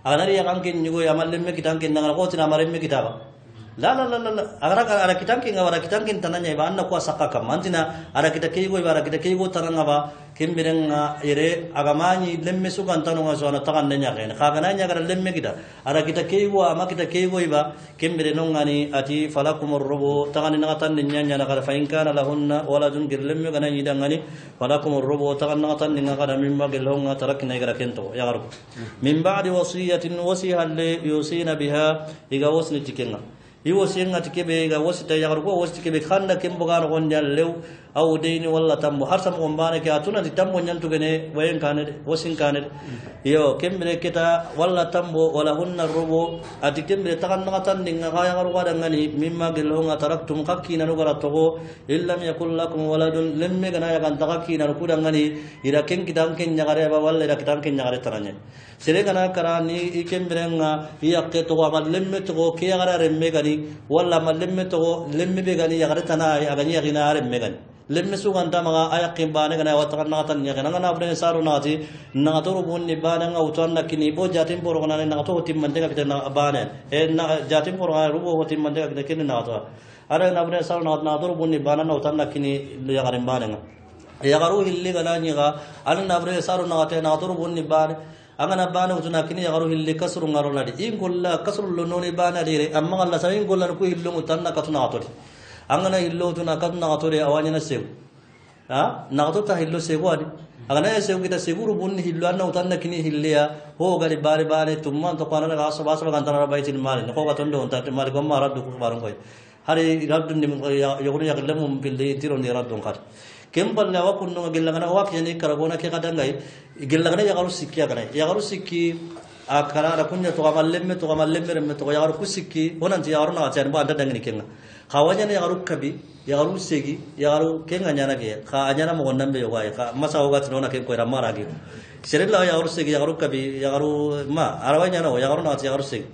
أنا ريا كان كين يقول يا مالهم كتان كين نعرف قوتنا مالهم كتابا لا لا لا لا أغرق على كتان كين أو على كتان كين تنانيا يبقى أنا كوا سكا كم أنتنا على كتان كي يقول على كتان كي يقول تنانا با كم بيرنا إيره أغماني لم يسوق أنتنا واسوانا تكان نيا كين خاغنا نيا كرا لم كده على كتان كي يقول أما كتان كي يقول يبقى كم بيرنا غني أتي فلاكم الربو تكان نغتان نيا نيا نكرا فإن كان لهن ولد لم يغنى يدان غني فلاكم الربو تكان نغتان نيا كرا مما قلهم تركنا يكرا كنتو يا غرب من بعد وصية وصيها اللي يوصين بها إذا وصل تكنا يوصين تكبي إذا وصل يغرب وصل تكبي خاننا كم بغان غنيا لو أو دين ولا تم حرسم قنبانة كاتونا تتم ونجنتو جنيه وين كانت وسين كانت يو كم بريكتا ولا تم ولا هن الربو أتكم بريتكان نغتان نغايا غروا دعني مما قلهم تركتم ككينا نغرتوه إلا يكن لكم ولد لم يغنى يغن تككينا نقول دعني إذا كن كتام كن نغري ولا إذا كتام كن نغري تراني سيرنا كراني إكم برينا يأكتو وما لم يتغو كي يغرى رميغني ولا ما لم يتغو لم يغني يغري تنا يغني يغنى رميغني لم يسوق أنت ما أيقين بانك أنا واتقنا نغتن يغنى أنا أبرين سارو ناتي نغتورو بوني بانك أو توان نكني بو جاتين بورغنا نغتو تيم منتك كتنا بانه جاتين بورغنا روبو تيم منتك كتنا نغتوا أنا أبرين سارو نغتورو بوني بانك أو توان نكني يغرين بانك يغرو اللي غنا نيغا أنا أبرين سارو نغتورو بوني بانك أنا بانه وتناكني يغرو اللي كسر نغرو نادي إن كل كسر لوني بانه ديري أما الله سوين كل نكوي اللي متنا كتنا عطوري angana hillo tuna kat na gatore awanya na sew ha na gato ta hillo sew adi agana sew kita seguru bunni hillo anna utanna kini hilliya ho gali bare bare tumman to kana ga so basaba gantana baitil mal ko gatondo onta mal ko ma raddu ko baron koy hari raddu nim yogoni yaglemu billi tiro ni raddu khat kembal na wakun no gillagana wak yani karagona ke kadangai gillagana yagaru sikki agana yagaru sikki akara rakunya to gamallemme remme to yagaru kusikki honanti yagaru na achen ba anda dangni kenga khawanya ne yagaru kabi yagaru segi yagaru kenga nyana ke kha anyana mo gondambe yoga ka masa hoga tnona ke ko ramara ge serilla yagaru segi yagaru kabi yagaru ma arawanya no yagaru na yagaru segi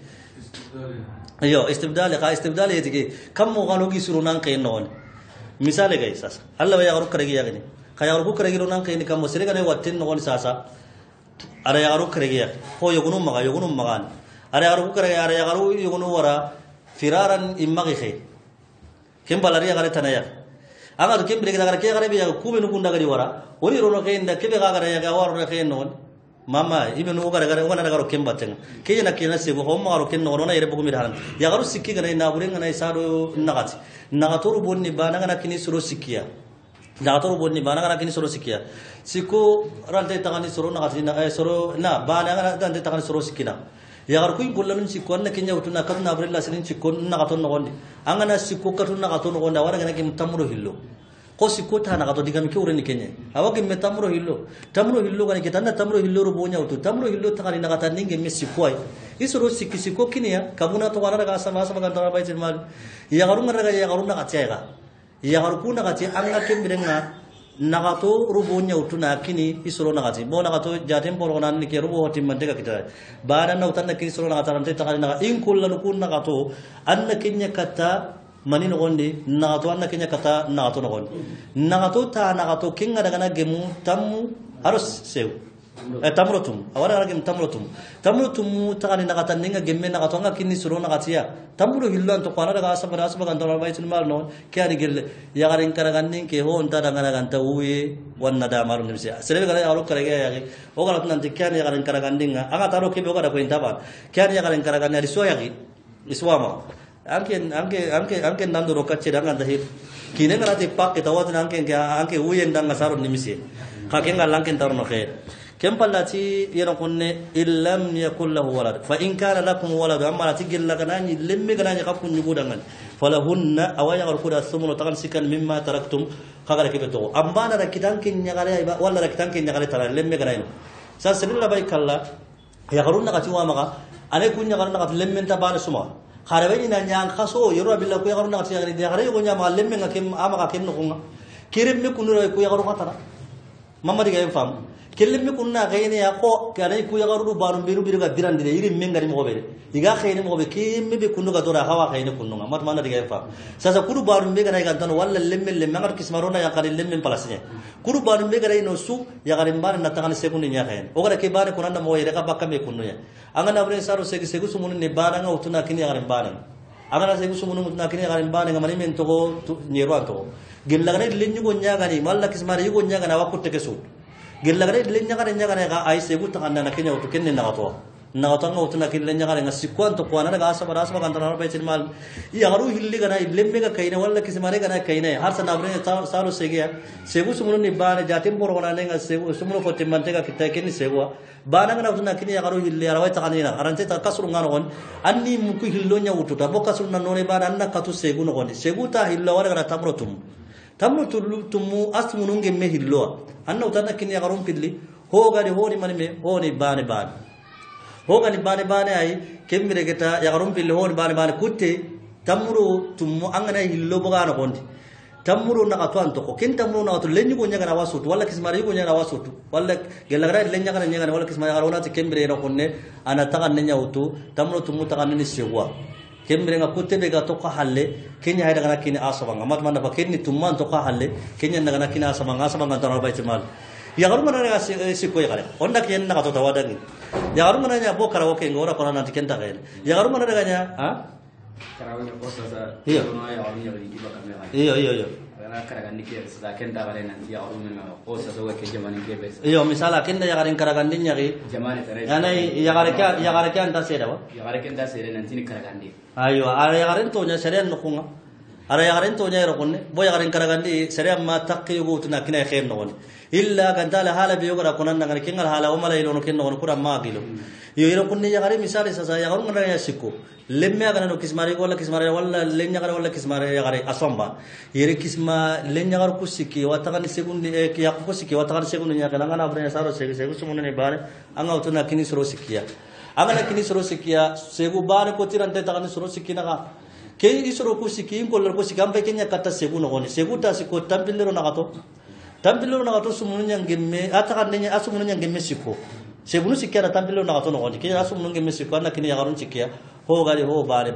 yo istibdal yetike kam mo galo gi surunan ke non misale gay sasa alla yagaru karegi yagani kha yagaru ku karegi non ke ni kam mo serega ne watin no sasa ara yagaru karegi ho yogunum magan ara yagaru karegi ara yagaru yogunu wara firaran immagi khay kem balari yagare tanaya aga to kem brega ke yagare be kube nu kunda gari wara ori rono kay nda kebe ga gare yaga waro kay non mama ibe nu gare wana garo kem baten ke na ke na se go homma ro ken no na yere bugu mi haran yagaru sikki gane na buren na isado nagati nagaturu bonni bana na kini suro sikkiya nagaturu bonni bana na kini suro sikkiya sikko rante tagani suro nagati na suro na bana na dante tagani suro sikkina yagar kuy gollanun sikko na kenya utuna katuna abrilla sinin sikko na gaton no gonde angana sikko katuna gaton no gonda wara gana kim tamro hillo ko sikko ta na gato digami ke ureni kenya awaki me tamro hillo gani kitanna tamro hillo ro bonya utu tamro hillo ta gani na gata ninge me sikko ay isoro sikko kinya kabuna to wala ga sama sama kan tara baitil mal yagarun raga yagarun na gatega yagar ku na gati anga kem birenga nagato rubunya utuna kini isoro nagati bo nagato jatem borona ni ke rubo hotim mandega kita bara na utanna kini isoro nagata rante takali naga in kullan kun nagato anna kinya kata manin gonde nagato anna kinya kata nagato no gonde nagato ta nagato kinga daga na gemu tamu harus sew tamrotum awara ragem tamrotum takani nagata ninga gemme nagato anga kini isoro nagatia tamro hillan to qara daga asaba kan dora baitul mal no kyari gelle yagarin karagannin ke ho onta daga ganta uwe wanna da maru nimse sere gara yaro karage yagi o gara tunan tikyani yagarin karagannin aga taro ke be gara ko intaba kyani yagarin karaganni ari so yagi iswama anke nando rokacce danga dahi kine gara te pak ke tawad anke uwe ndanga saro nimse kakenga lanken tarno khair كم بلاتي ينقلن إن لم يكن له ولد فإن كان لكم ولد أما تجل لكناني لم يكن يقفون يقولون فلهن أويا غرقود الثمن وتقل سكن مما تركتم خغر كبتو أمبانا ركتان كن يغالي ولا ركتان كن يغالي ترى لم يكن سأسأل الله بايك الله يغرون نقتوا مغا أنا كن يغرون نقت لم ينتبان سما خاربين نيان خاصو يروى بالله كي يغرون نقت يغالي يغالي يقول يا معلم من كم أما كم نقوم كيرم نكون يغرون ترى ماما دي جاي فهم kellemmi kunna gayne ya ko kanay ku yagaru barum biru biru ga birandire yiri mengari mo be iga khayni mo be kimme be kunu ga dora hawa khayni kunu mat mana diga fa sasa kudu barum be ga nay ga tan walla lemme lemme ngar kismarona ya qari lemme palasnya kudu barum be ga nay no su ya qari mbar na tan sekundi nya khayen o ga ke bare kunanda mo yere ka bakka me kunu ya angana bre saro segi segu sumun ne bara nga utuna kini ya qari bara angana segu sumun utuna kini ya qari bara nga mani men to nyero to gella ga nay lenyu go nya ga ni malla kismari go nya ga na wakutte ke su gella gare lenya gare nya gare ga ai segu ta kanna kenya utu kenne na gato nga utuna kille nya gare ngasi kwanto kwana ga asa bara asa kan tarar bai tilmal ya garu hilli gana lemme ga kaina walla kismare gana kaina har sana bre salo segia segu sumun ni bana jatim bor gona ne segu sumun ko timmante ga kitta kenni segu bana ngana utuna kini ya garu hilli ara wai ta kanina arante ta kasru ngana gon anni muku hillo nya utu ta boka sunna none bana anna katu segu no gon segu ta hillo wala gara tamrotum tammu asmununge me hillo anna utanna kini yagarum pilli hogani honi manime honi bane bane hogani bane bane ay kembire geta yagarum pilli honi bane bane kutte tamuru tummu angana hillo bogana gondi tamuru na atwan to ko ken tamuru na to lenyu go nyaga na wasutu walla kismari go nyaga na wasutu walla gelagra lenya kana nyaga walla kismari garona te kembire ro konne ana tagan nenya utu tamuru tummu tagan ni sewa kembere nga kutte be ga to ka halle kenya hayda kana kini asabanga mat man ba kenni tumman to ka halle kenya na kana kini asabanga tan ba timal ya garu mana ga sikko ya onda ken na to tawadani ya garu mana nya bo karawo ke ngora kona nanti kenta ga ya garu mana ga nya ha karawo ko sa iya no ya on ya ri ba kamera iya ana karagandi ke sa kenta ga nanti ya garu mana ko sa so ke jamani ke be iya misala kenda ya garin karagandi nya ri jamani tare ana ya gare ka anta seda wa ya gare kenta sere nanti ni karagandi ayo ara ya garen to nya sere no kunga ara ya garen to nya ro kunne bo ya garen karagandi sere ma takki go tuna kina khair no won illa gandala hala be yogara kunan ngani kingal hala o mala ilo no kinno kura magilo yo ilo kunni ya gare misali sa ya garu ngana ya sikko lemme aga no kismari wala lenya gare wala kismari ya gare asomba yere kisma lenya gar kusiki watagani segundi e ya kusiki watagani segundi nya kana ngana abre saro segu sumunne ne bare anga utuna kini soro sikiya anga kini soro sikiya segu bare ko tirante tagani soro sikina ga ke isoro kusiki ko lor kusiki ampe kenya kata segu no goni segu ta siko tampilero na gato sumunne nya ngemme atakan nya asumunne nya ngemme siko segunu sikya tampilero na gato no goni ke asumunne ngemme siko anna kini ya garun sikya ho gari ho bare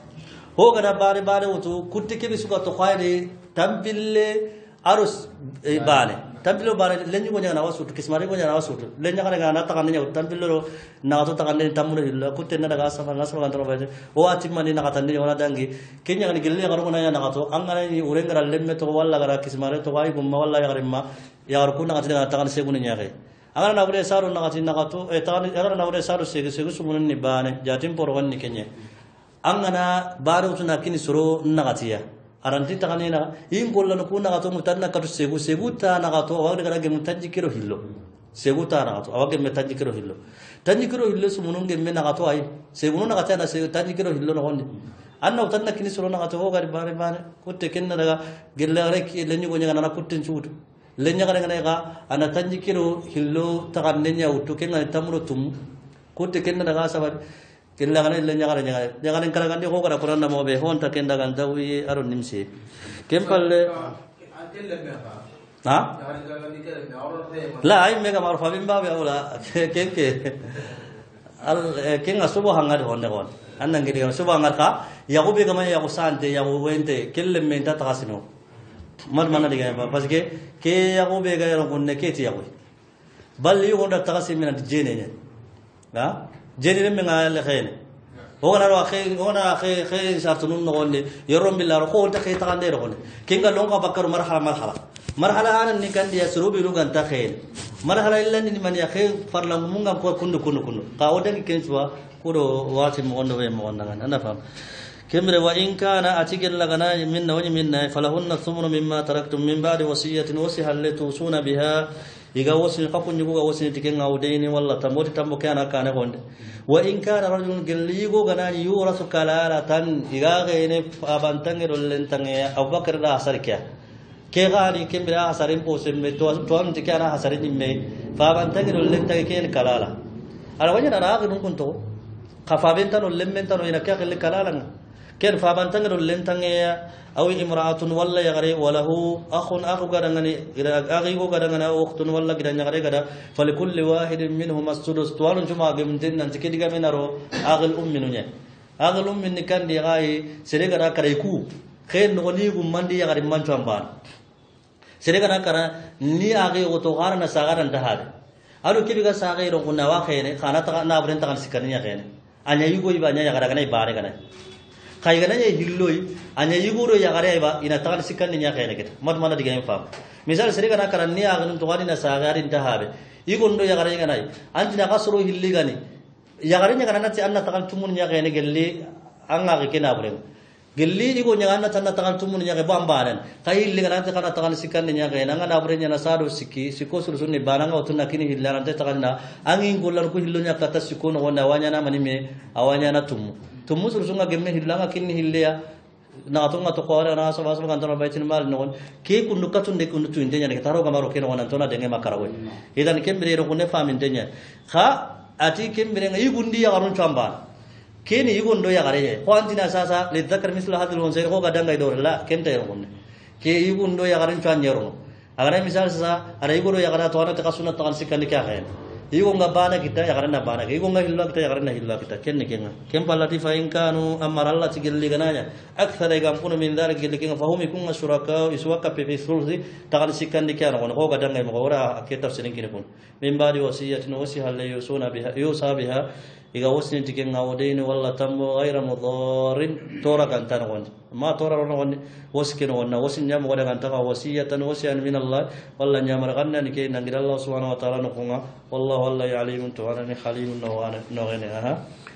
bare utu kutte ke bisuka to khayre tampille arus bane tampilo bare lenyu go nyana wasutu kismari go nyana wasutu lenya kana na ta kana nya tampilo na to ta kana tamuno hilla kutte na daga sama kan tro baje o atimani na kata ni wala dangi kenya kana gelle garu na na to angana ni urengara lemme to walla gara kismari to wai gumma walla ya garimma ya garu kuna kata ta kana segunu nya re angana na bure saru na kata na to e ta kana na bure saru segu sumun ni bane jatim porwan ni kenya angana baru tuna kini suro na katiya aranti taganena in gollano kuna gato mutanna katu segu ta na gato awagde gara ge mutanji kiro hillo segu ta na gato awagde metanji kiro hillo sumununge mena gato ay segu na gata na segu tanji kiro hillo no gondi anna utanna kini suro na gato ho gari bare kutte kenna daga gella rek lenyu go nyanga na kutten chuutu lenya gara ngana ga ana tanji kiro hillo tagannenya utu kenga tamuro tum kutte kenna daga sabar killa kana illa nyagara karagandi ko kara kuranda mo be honta kenda ganda wi aro nimse kempalle ha la ay mega marfa bimba be awla kenke al kenga subo hangad honde gon annan gidi subo hangar ka yago be gama yago sante yago wente kelle menta takasino mar mana diga parce que yago be ga yaro gonne keti yago balli gonda takasimina jene ha jeni men ngal khayne ona ro khay sartunun no gonde yorom billah ko ta khay ta ngande ro gonde kinga longa bakkaru marhala anan ni kandi yasrubi ru ganta khayne marhala illa ni man ya khay farla munga ko kundu ka odan kenswa ko do wati mo gondo be mo gonda anda fam kemre wa in kana atigel lagana minna wani minna falahunna thumnu mimma taraktum min ba'di wasiyatin wasihallatu suna biha iga wasin qapun yugo wasin tikenga udeni walla tamoti tambo kana kana gonde wa in kana rajulun gelligo gana yurasu kalala tan iga gene abantange rollentange abubakar da asarkiya ke gani kembira asarin posemme to am tikana asarin nimme fa abantange rollentange ken kalala ala wajana na aqidun kunto khafabentan rollemmenta no ina ka kalala كن فابان تنغر لين تنغيا أو امرأة ولا يغري وله أخ غدغني أخي غدغنا أو أخت ولا غدغنا غدا فلكل واحد منهما السدس توالن جمع جمتين أنت كدغا منارو أغل منو أغل من كان دي غاي سرغنا كريكو خير نغني غمندي يغري مانچوان بان سرغنا كرا ني أغي غتوغار نساغار انتهاد ألو كبيغا ساغي رغنا واخيني خانا تغا نابرين تغان سكرنيا خيني أنيا يغو يبانيا يغرغنا يباري غنا kaygana ye hilloy anya yiguro ya gare ba ina tagal sikan nya kayna kita mad mana diga fam misal seri kana karanni agun to wadina sagari intahabe yigondo ya gare ngana antina kasro hilli gani ya gare nya kana nati anna tagal tumun nya kayna gelli anga ke kena bure gelli digo nya anna tanna tagal tumun nya ke bambaran kay hilli kana kana tagal sikan nya kayna ngana bure nya na sado sikki siko sursunni bananga otuna kini hillana te tagalna angin gollan ko hillo nya kata sikono wona wanya na manime awanya na tumu تمسر سونغا جمه هلا كني هليا ناتونغا تقارا أنا سبعة سبعة كانتنا بيتين مال نقول كي كنو كاتون دي كنو توين تاني كتارو كما روكين وانا تونا دعنا ما كراوي إذا نكمل بري روكونه فامين تاني خا أتي كم بري يغوندي يا كارون شامبا كني يغوندو يا كاريه هو أنتنا ساسا لذكر مثل هذا الونسير هو كدان غيدور لا كم تيرو كونه كي يغوندو يا كارون شان يرونو أغنى مثال ساسا أنا يغورو يا كارا تونا تكاسونا تكاسي كني كأخين يقولنا بانا كتا يقرنا بانا يقولنا هلا كتا يقرنا هلا كتا كن كنا كم بالتي فإن كانوا أمر الله تقول لي جنايا أكثر يقامون من ذلك اللي كنا فهم يكون الشركاء يسوق في الثلث تقال سكان كنا ونقول قدام المغورة كتاب سنين كنا من بعد وصية وصيها اللي يوصى بها إذا وصلنا تكنا ودين والله تم غير مضار تورا كان تنون ما تورا نون وسكن ونا وسن يوم غدا كان تقى وصية وصيا من الله والله نعم رغنا نكين نقول الله سبحانه وتعالى نقونا والله يعلم توانني خليل نوغنها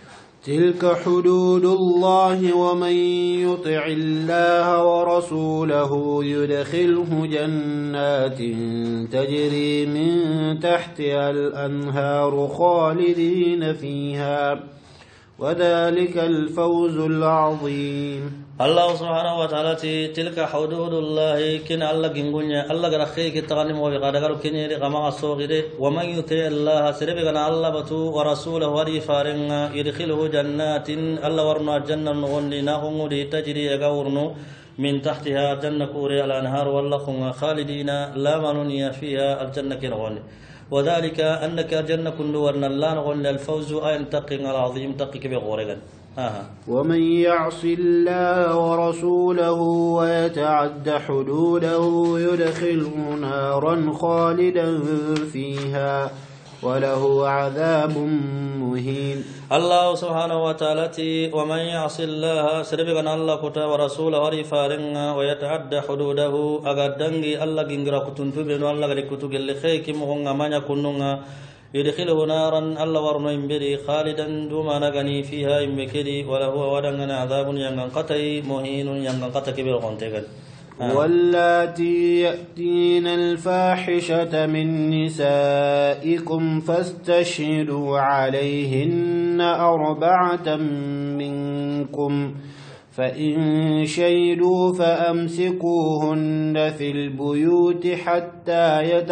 تلك حدود الله ومن يطع الله ورسوله يدخله جنات تجري من تحتها الأنهار خالدين فيها وذلك الفوز العظيم الله سبحانه وتعالى تلك حدود الله كن الله جنغنيا الله غرخي كتغنم وبقدر كني لغما الصغير ومن يطع الله سربنا الله بتو ورسوله وريفارن يدخله جنات الله ورنا جنة نغنينا هم تجري يغورنو من تحتها جنة كوري الأنهار والله خالدين لا منونيا فيها الجنة كنغني وذلك أنك جنة كل ورنا الله نغني الفوز أن تقي العظيم تقي بغورغن ومن يعص الله ورسوله ويتعد حدوده يدخله نارا خالدا فيها وله عذاب مهين الله سبحانه وتعالى ومن يعص الله سربنا الله كتا ورسوله ورفارن ويتعد حدوده أغدنغي الله جنغرا كتنتبين الله غري كتوغ اللي خيك مهنغ من يكونغ يدخله نارا الله ورنو ينبري خالدا دوما نغني فيها يمكري وله ودنغن عذاب ينغن قتي مهين ينغن قتك بالغنتغن واللاتي يأتين الفاحشة من نسائكم فاستشهدوا عليهن 4 منكم فإن شهدوا فأمسكوهن في البيوت حتى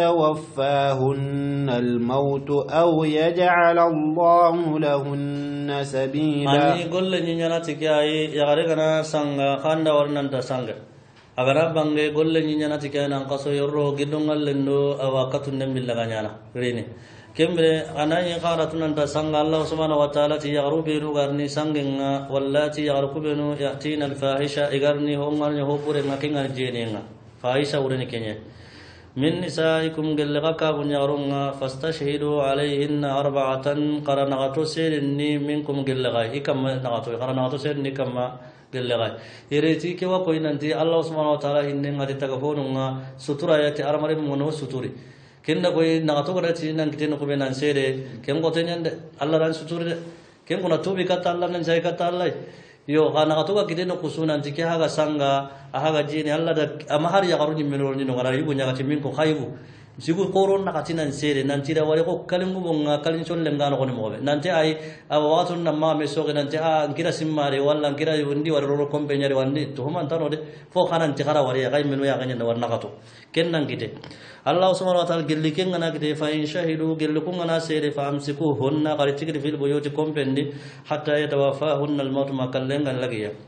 يتوفاهن الموت أو يجعل الله لهن سبيلا أني قل لي نياناتك يا غريغنا سانغا خاندا ورنانتا سانغا أغرا بانغي قل لي نياناتك يا نانقصو يرو جدونغال لندو أواقاتو نمبل لغانيانا ريني كمبري أنا يقارتنا أنت سانغ الله سبحانه وتعالى يغرو بينو غرني سانغنا واللاتي يغرو بينو يأتين الفاحشة إغرني هم غرني هو بوري نكين جينينا فاحشة ورني كينيا من نسائكم قلقا بن يغرون فاستشهدوا عليهن 4 قرنغتو سيرني منكم قلقا إكما نغتو قرنغتو سيرني كما قلقا يريتي كوا كوينانتي الله سبحانه وتعالى إنن غدي تغفوننا ستورة يأتي أرمري منو ستوري كنا كوي نغتو قرأتي نانكتين قبي نانسيري كم قوتين يند الله ران ستوري كم كنا توبي كتا الله ننسي كتا الله yo kana katoka kitendo kusuna ntike haga sanga haga jini alla da amahari ya garuni menoni no ngara yugo nyaka timin ko khaybu sigu koron na katina nsere nantira wale ko kalingu bonga kalin chon lengano ko mobe nante ay awatu namma me soge nante a ngira simmare walla ngira yundi waro ro kompenyare wandi to man tano de fo kana ntikara wale ya kay menu ya ganya warna kato kennan kite Allah subhanahu wa ta'ala gelli kengana kite fa in shahidu gelli kungana sere fa amsiku hunna qalitikri fil buyuti kompendi hatta yatawafahunna al maut makallenga lagiya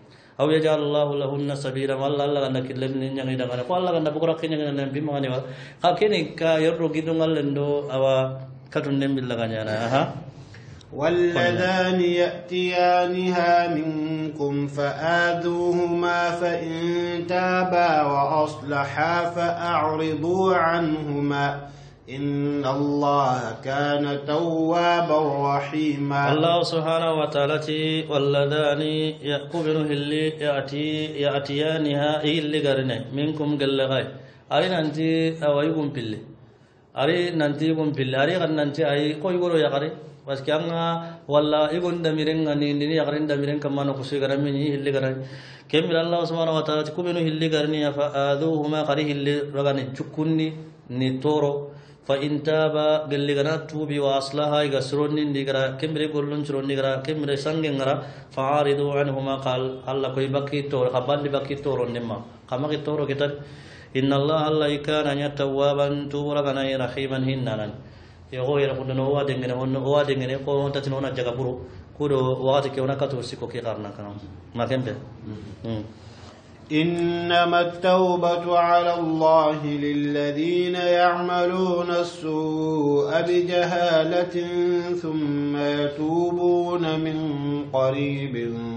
أو يجعل الله لهن سبيلا والله الله أنك لم ينجي دعنا والله أن بكرة كنا نجنا بمعنى كأني كيرو كيدون اللندو أو كتون نمبل لغنينا واللذان يأتيانها منكم فآذوهما فإن تابا وأصلحا فأعرضوا عنهما إن الله كان توابا رحيما الله سبحانه وتعالى واللذان يقبلوا اللي يأتيانها اللي قرنه منكم قل غاي أري ننتي أو يقوم بالله أري ننتي يقوم بالله أري غن ننتي أي كوي يقولوا يا قري بس كأنها والله يقول دميرين غني يا قرين دميرين كمان نقصي قرمني اللي قرن كمل الله سبحانه وتعالى كبنوا اللي قرنيه فآذوهما قريه اللي رغني تشكني نتورو فإن تابا قال لي غنا توبي واصلها يغسرون نيغرا كمري غولون شرون نيغرا كمري سانغرا فعارضوا عنهما قال الله كوي بكي تور قبل بكي تور نما كما كي تور كتر إن الله الله كان يتوابا توبا غنا رحيما هننا يغو يركون هو دغنا هو دغنا كو تتنونا جغبرو كودو وقت كيونا كاتو سيكو كي قرنا كان ما كمبه إنما التوبة على الله للذين يعملون السوء بجهالة ثم يتوبون من قريب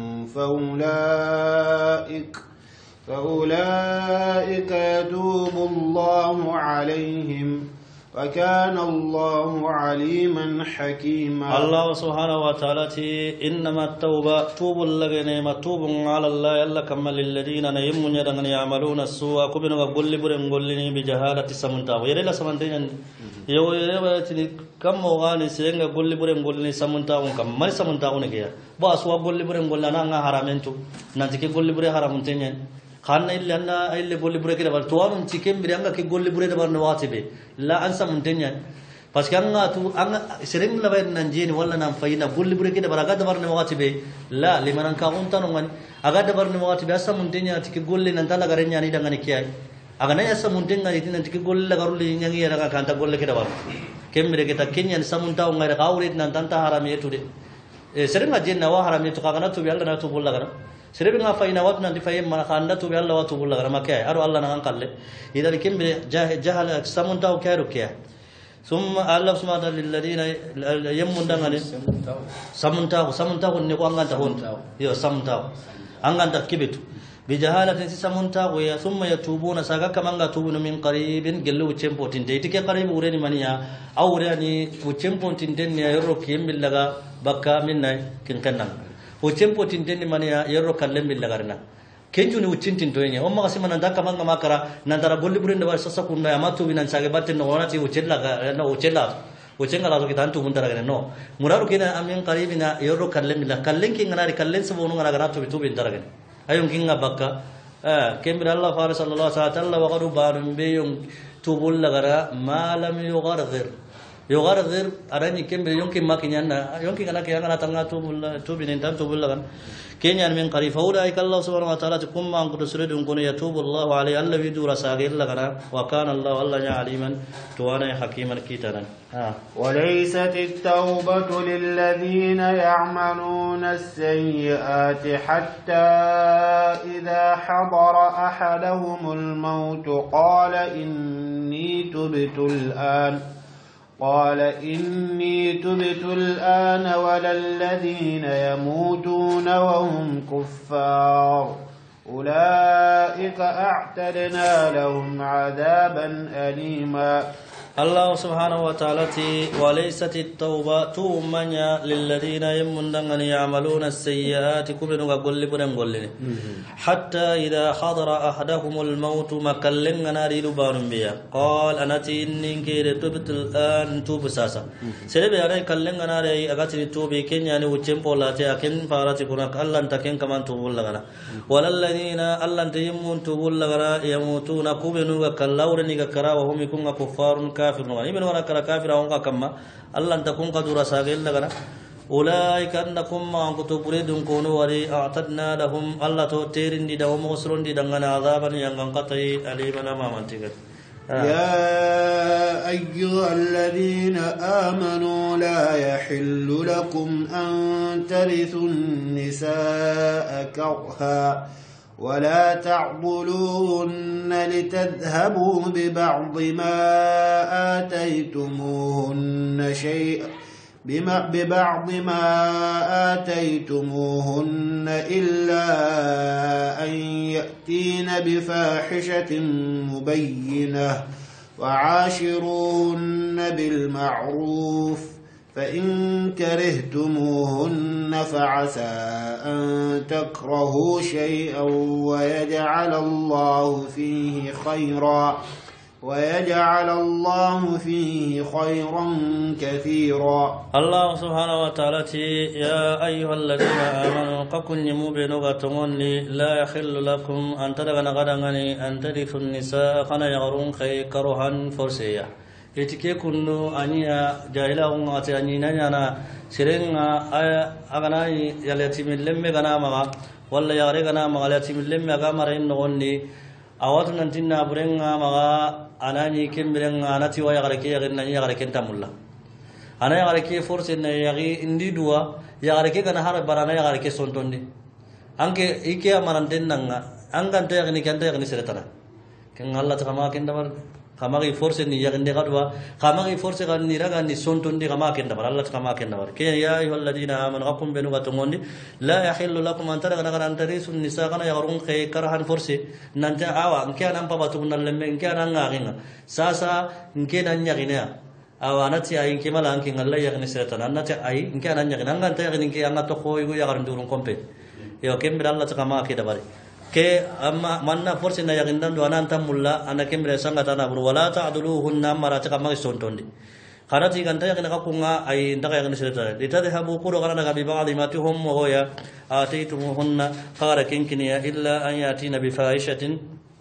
فأولئك يتوب الله عليهم وكان الله عليما حكيما الله سبحانه وتعالى إنما التوبة توب لغني متوب على الله يلا كما للذين يمون يدغن يعملون السوء كبنوا قل برم قلني بجهالة سمنتا ويرلا سمنتين يو يرتني كم وغاني سينغا قل برم قلني سمنتا كم ما سمنتا ونكيا باسوا قل برم قلنا انا حرامنتو نانتي قل بري حرامنتين خان إلا أنا إلا قولي بريك دبر توانم تكيم بريانغا كي قولي بريك دبر نواتبه لا أنسى منتنيا بس كأنغا تو أنغا سريم لبير ننجين ولا نامفينا قولي بريك دبر أقاد دبر نواتبه لا لمن أنك أنت نوان أقاد دبر نواتبه أسا منتنيا تكي قولي ننتلا غرينيا نيدا غني كياي أغنى أسا منتنيا نيدا تكي قولي لغرولي نيانغي يرغا كانتا قولي كدبر كيم بريك تكينيا نسامنتا ونغير غاوريت نانتانتا حرامي يتودي سريم أجين نوا حرامي تقاقنا تو بيالنا تو بولا غنا سربي ما فاينا واتنا دي فايم ما خاندا تو بالله واتو بولا غرما كاي ارو الله نان قال اذا كم جهل سمنتاو كايرو كيا ثم الله سبحانه للذين يمون دغني سمنتاو ني كو انغانتا هون يو سمنتاو انغانتا كيبتو بجهالة سمنتاو يا ثم يتوبون ساغا كمانغا توبون من قريب جلو تشمبوتين ديتي قريب وريني مانيا او راني تشمبوتين دين يرو كيم بلغا بكا مناي كنكنن وچempo tintendi mania yerro kallem bil lagarna kenjuni ucintin toyenya umma kasima nanda kamanga makara nandara golli burinde war sasa kunna amatu binan sage batten no onati ucella no ucenga la kita antu mundara no muraru kina amin qaribina yerro kallem bil kallen kinga kallen sabonu ngara garatu bitu bin daragane ayun kinga bakka kembira allah fa sallallahu alaihi wasallam wa qaru barun beyum tubul lagara ma lam يغرغر أراني كم يمكن ما كنيانا يمكن أنا كيانا تنغاتو توبين تام توبلا كان كينيان من قريب فأولئك الله سبحانه وتعالى تقوم ما أنكر سردهم كن يتوب الله عليه الله يدور ساغير لغنا وكان الله الله عليما توانا حكيما كيتانا وليست التوبة للذين يعملون السيئات حتى إذا حضر أحدهم الموت قال إني تبت الآن ولا الذين يموتون وهم كفار أولئك أعتدنا لهم عذابا أليما الله سبحانه وتعالى وليست التوبة تومنيا للذين يمندن يعملون السيئات كبنوا قل برن قلني حتى إذا حضر أحدهم الموت مكلن ناري لبان بيا قال أنا تيني كير تبت الآن توب ساسا سيربي أنا كلن ناري أغاتني توبي كن يعني وجم بولاتي أكن فاراتي كنا الله تكن كمان توب لغنا ولا الذين الله تيمون توب لغنا يموتون كبنوا كلاورني كرا وهم يكون كفار كافر نواني من وراء كافر أونغا كما الله تكون قدر ساقل لغنا أولئك أنكم ما أنكتوا بريدون كونوا وري أعتدنا لهم الله تيرين دي دوم غسرون دي دنغنا عذابا ينغنقطي أليمنا ما منتقل يا أيها الذين آمنوا لا يحل لكم أن ترثوا النساء كرها ولا تعضلوهن لتذهبوا ببعض ما آتيتموهن إلا أن يأتين بفاحشة مبينة وعاشروهن بالمعروف فإن كرهتموهن فعسى أن تكرهوا شيئا ويجعل الله فيه خيرا كثيرا. الله سبحانه وتعالى يا أيها الذين آمنوا قكن يموبنغتموني لا يحل لكم أن تدغن غدغني أن ترثوا النساء خنا يغرون خي كرها فرسيا يتكي كنو أنيا جاهلا ونغاتي أنينا نانا سرنا أغناي يليتم اللمي غنا مغا ولا يغري غنا مغا يليتم اللمي غامرين نغني awatu nantinna burenga maga anani kembirenga anati wa yagareke yaginna yagareke tamulla ana yagareke force na yagi indi duwa yagareke kana har barana yagareke sontondi anke ike amarantennanga anganta yagini kanta yagini seretana ken Allah ta kama ken dabar kama gi force ni yaginde gadwa kama gi force gan ni raga ni sontondi kama ken dabar Allah ta kama ken dabar ke ya ayyuhalladhina amanu qum benu gatongondi la yahillu lakum an taraga naga antarisu nisa kana yagarun kay karahan force nanta awa nke anan pabatu nallemme nke anan ngaginga sasa nke nan yagina awa anati ay nke mala anke ngalla yagini seretana anati ay nke anan yagina anganta yagini nke angato khoygo yagarun durun kompe yo kembira Allah ta kama ke dabar ke amma manna force na yagindan do ananta mulla anake mire sangata na buru wala ta'duluhunna marata kama sontondi kharati ganta yagina kakunga ay ndaka yagina sirata litadhabu qulu qarana ga bi ba'd ma tuhum wa ya ataytumuhunna qara kinkiniya illa an yatina bi fahishatin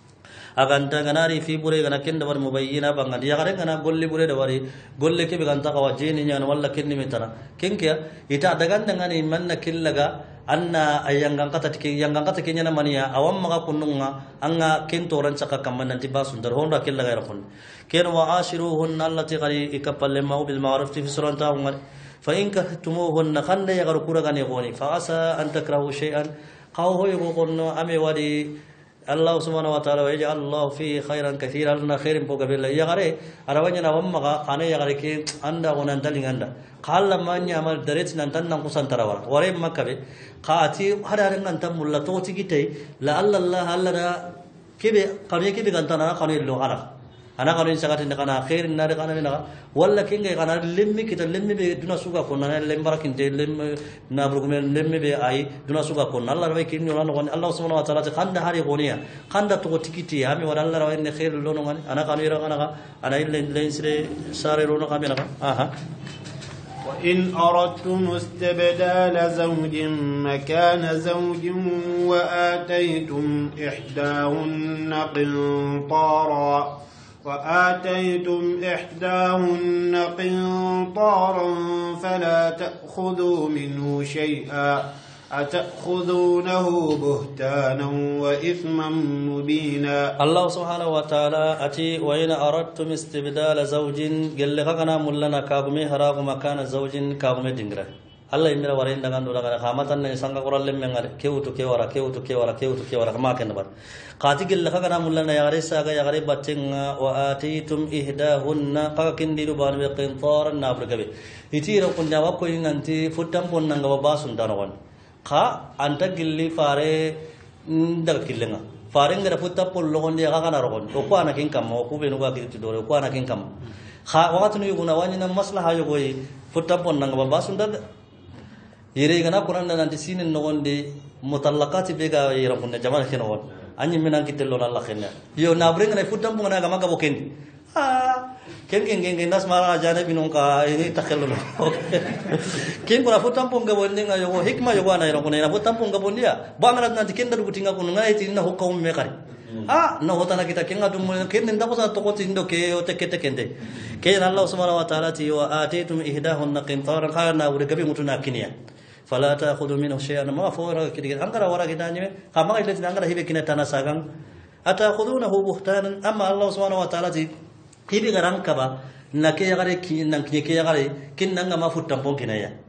aganta ganari fi bure gana kenda bar mubayyina banga dia gare gana golle bure da wari golle ke be ganta ka wajeni nyana walla kenni mitana kenkia ita dagan ngani manna killaga anna ayangan kata kenya mania awam maka kununga anga kentoran saka kamman nanti basun dar honda killa gaira kun ken wa ashiruhun allati qali ikapalle ma bil ma'ruf fi suranta umar fa in kahtumuhun khanda yagaru kuragani goni fa asa an takrahu shay'an qaw hoy gono ame wadi Allah subhanahu wa ta'ala waja'al Allah fi khairan kathiran na khairin poga billa yagare arawanya na wamma ane yagare ke anda onan dalinganda qalla manya amal daret nan tan nan kusan tarawara ware makkabe qaati hadaran nan tan mulla to tigitay la Allah Allah kebe qariye kebe gantana qani lo ana ana qani sagati kana khairin na kana na walla kinga kana lemmi kita lemmi be duna suga ko na lembarakin de lem na burgume lemmi be ay duna suga ko Allah rawi kin yolan ko Allah subhanahu wa ta'ala khanda hari goniya khanda to tikiti ami wala Allah rawi ne khair lo no ana qani ra kana ana ille sire sare ro no kamena aha وإن أردتم استبدال زوج مكان زوج وآتيتم إحداهن قنطارا فلا تأخذوا منه شيئا أتأخذونه بهتانا وإثما مبينا. الله سبحانه وتعالى أتي وإن أردتم استبدال زوج قل لغنا ملنا كاغمي هراغ مكان زوج كاغمي دنگره Allah imira warin dengan dura kana khamatan ne sanga qoral lemme ngare kewtu kewara ma ken bar qati gil laka kana mulla na yare saga yare battenga wa atitum ihdahunna qakin diru ban be qintaran na burgabe itira kunja wa ko inanti futam ponna ngaba basun darawon kha anta gilli fare ndaga killenga fare ngara futam pollo gonde ga kana rogon o ko anakin kam o ku be no ga kirti dore ko anakin kam kha waqatnu yuguna wanyina maslaha yogoy futam ponna ngaba basun dar yere gana Quran nanti sinin nogonde mutallaqati bega yera kunna jamal keno anyi minan kitello Allah khenna yo na brenga na futam bunga ga maga bokendi ken nas mara jana binon ka ini takhello ken kuna futam bunga bonne nga yo hikma yo wana yera kunna futam bunga bondia bangara nanti ken daru kutinga kunna iti na hukum me kari na hotana kita ken adum ken nda ko sa to ko tindo ke o tekete kende ken Allah subhanahu wa ta'ala ti wa atitum ihdahunna qintaran khana urgabi mutuna kiniya فلا تأخذوا منه شيئا ما فورا كده أنكر ورا كده نجمة كما قلت أنكر هي بكنا تناساقم أتأخذونه بهتانا أما الله سبحانه وتعالى هي بغران كبا نكيا غري كي نكيا غري كن نعما فتام بون كنايا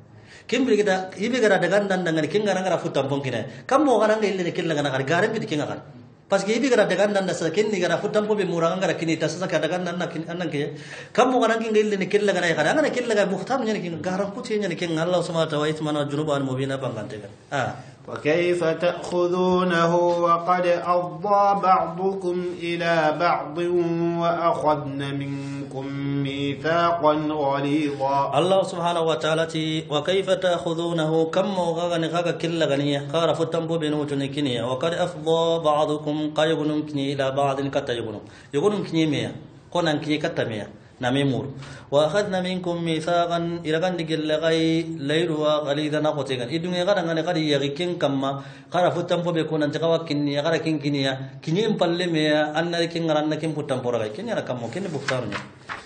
kembri kita ibe gara dagan dan dengan kinga ngara futam pongkine kam mo gara ngel ne killa ngana gara garam bi kinga kan parce que ibe gara dagan dan sa kinni gara futam po be muranga gara kini ta sa ka dagan dan annan ke kam mo gara ngel ne killa ngana gara ngana killa ga muhtam ne kinga garam ku ce ne kinga Allah subhanahu wa ta'ala itmana junuban mubina bangante kan وكيف تأخذونه وقد أفضى بعضكم إلى بعض وأخذن منكم ميثاقا غليظا الله سبحانه وتعالى وكيف تأخذونه كم وغغن غغ كل غنية قال فتنبو بنوتن كنية وقد أفضى بعضكم قيغن كني إلى بعض كتا يغنون كني مية قنن كني كتا مية نميمور وأخذنا منكم ميثاقا إلى غن دجل غي ليلوا غليظا نقطيغا إدني غدا غن غدي يغكين كما قال فتنبو بكون أنت غوا كني غدا كنية كني مبلمية أن لكن غرنا كن فتنبو رغي كني ركم كني بفتارني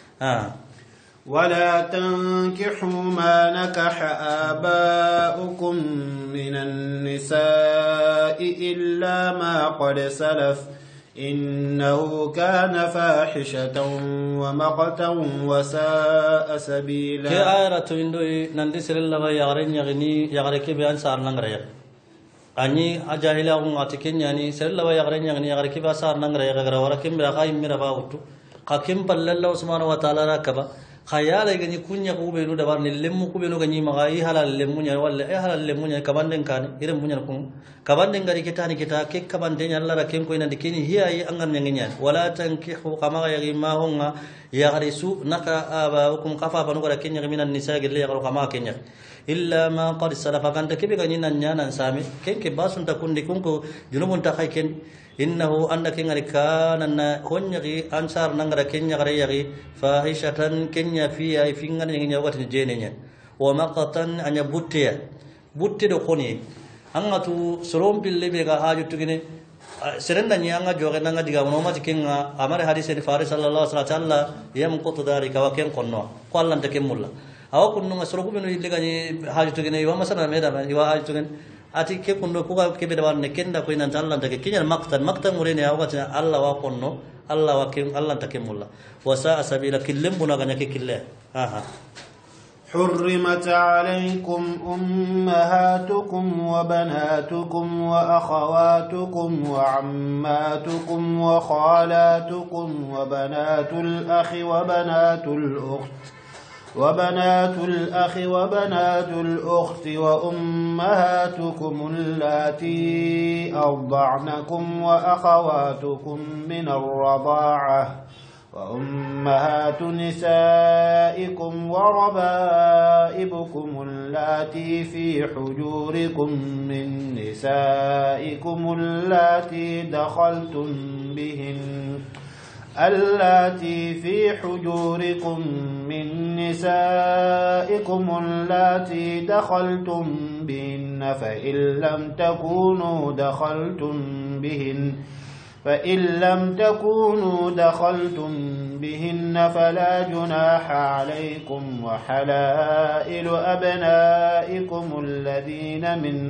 ولا تنكحوا ما نكح آباؤكم من النساء إلا ما قد سلف إنه كان فاحشة ومقتا وساء سبيلا كي آيرة تندوي نندسر الله يغرين يغريك بأن سار نغريك أني أجاهلا أغنغاتكين يعني سر الله يغرين يغريك بأن سار نغريك وركم برقائم مرفاوتو قاكم بالله سبحانه وتعالى ركبا khayala gani kunya ko be no dabar ne lemmu ko be no gani magai halal lemmu nya walla halal lemmu nya kabanden kan irin munya ko kabanden gari kita ni kita ke kabanden Allah ra ken ko ina dikini hiya yi angan nya nya wala tankihu kama yagi ma hunga ya garisu naka abaukum qafa banu gara kenya minan nisa gelle ya kama kenya illa ma qad salafa kan takibe gani nan nya nan sami ken ke basun ta kundi kunko junubun ta khaiken إنه أنك غريكان أن كونيغي أنصار نغرا كينيا غريغي فاحشة كينيا فيها فينغان يغنيا وقت جينيا ومقتا أن بوتيا بوتي دو كوني أنغاتو سروم بالله بيغا حاجو تغني سرنا نيانغا جوغا نغا ديغا ونوما تكينغا أمر حديث الفارس صلى الله عليه وسلم يمقت ذلك وكين قنوا قال لن تكمل أو كنوا سروكو بنو يلغاني حاجو تغني يوم مثلا ميدا يوا حاجو تغني ati ke kundo ko ke be dabar ne kenda ko inan Allah take kinyal maqtan murene ya wata Allah wa konno Allah wa kim Allah take mulla wa sa sabila killim buna ganya ke kille حرمت عليكم أمهاتكم وبناتكم وأخواتكم وعماتكم وخالاتكم وبنات الأخ وبنات الأخت وأمهاتكم اللاتي أرضعنكم وأخواتكم من الرضاعة وأمهات نسائكم وربائبكم اللاتي في حجوركم من نسائكم اللاتي دخلتم بهن اللاتي في حجوركم من نسائكم اللاتي دخلتم بهن فإن لم تكونوا دخلتم بهن فلا جناح عليكم وحلائل أبنائكم الذين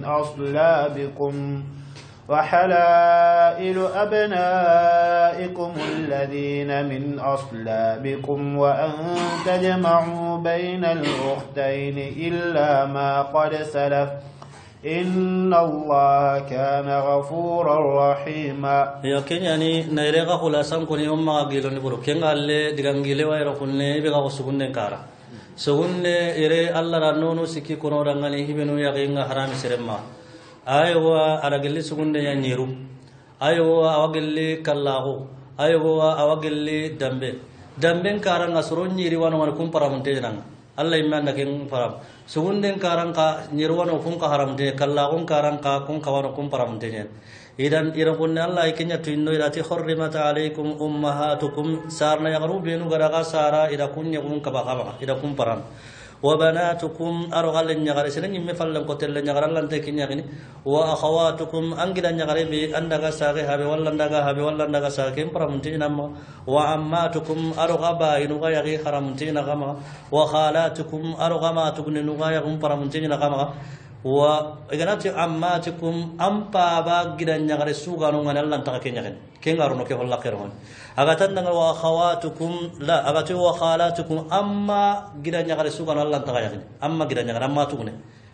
من أصلابكم وأن تجمعوا بين الأختين إلا ما قد سلف إن الله كان غفورا رحيما يا كنياني نيرغا خلاصام كوني أمما غيلون برو كنغالي دغانغيلي وايرو كوني بيغا وسغونن كارا سغونن إيري الله رانونو سكي كونو رانغاني هبنو يغينغا حرام سرما أيوا أرجلي سكون يا نيرو أيوا أوجلي كلاهو أيوا أوجلي دمبن كارن أسرون نيري وانو كم برامنتجنا الله يمان نكين برام سكون كارن كا نيروانو كم كهرامنتج كلاهو كارن كا كم كوانو كم برامنتجنا إذن إيرفون الله يكني تينو إذا حرمت عليكم أمهاتكم سارنا يغرو بينو غرقا سارا إذا كن يكون كباكا إذا كن برام وبناتكم أرغل النجار سنين مفلن قتل النجار لن تكين يغني وأخواتكم أنجد النجار بأنك ساقها بولا نجاها بولا نجا ساقين برمتين أما وعماتكم أرغبا ينغا يغي حرمتين غما وخالاتكم أرغما تكن نغا يغم برمتين غما وإغنات عماتكم أمبا باقيد النجار سوغا نغا لن تكين يغني كين غارونو كيف الله خيرون أغتن وأخواتكم لا أغتن وخالاتكم أما جدا نجار سوغا الله تغيرين أما جدا نجار أما تغني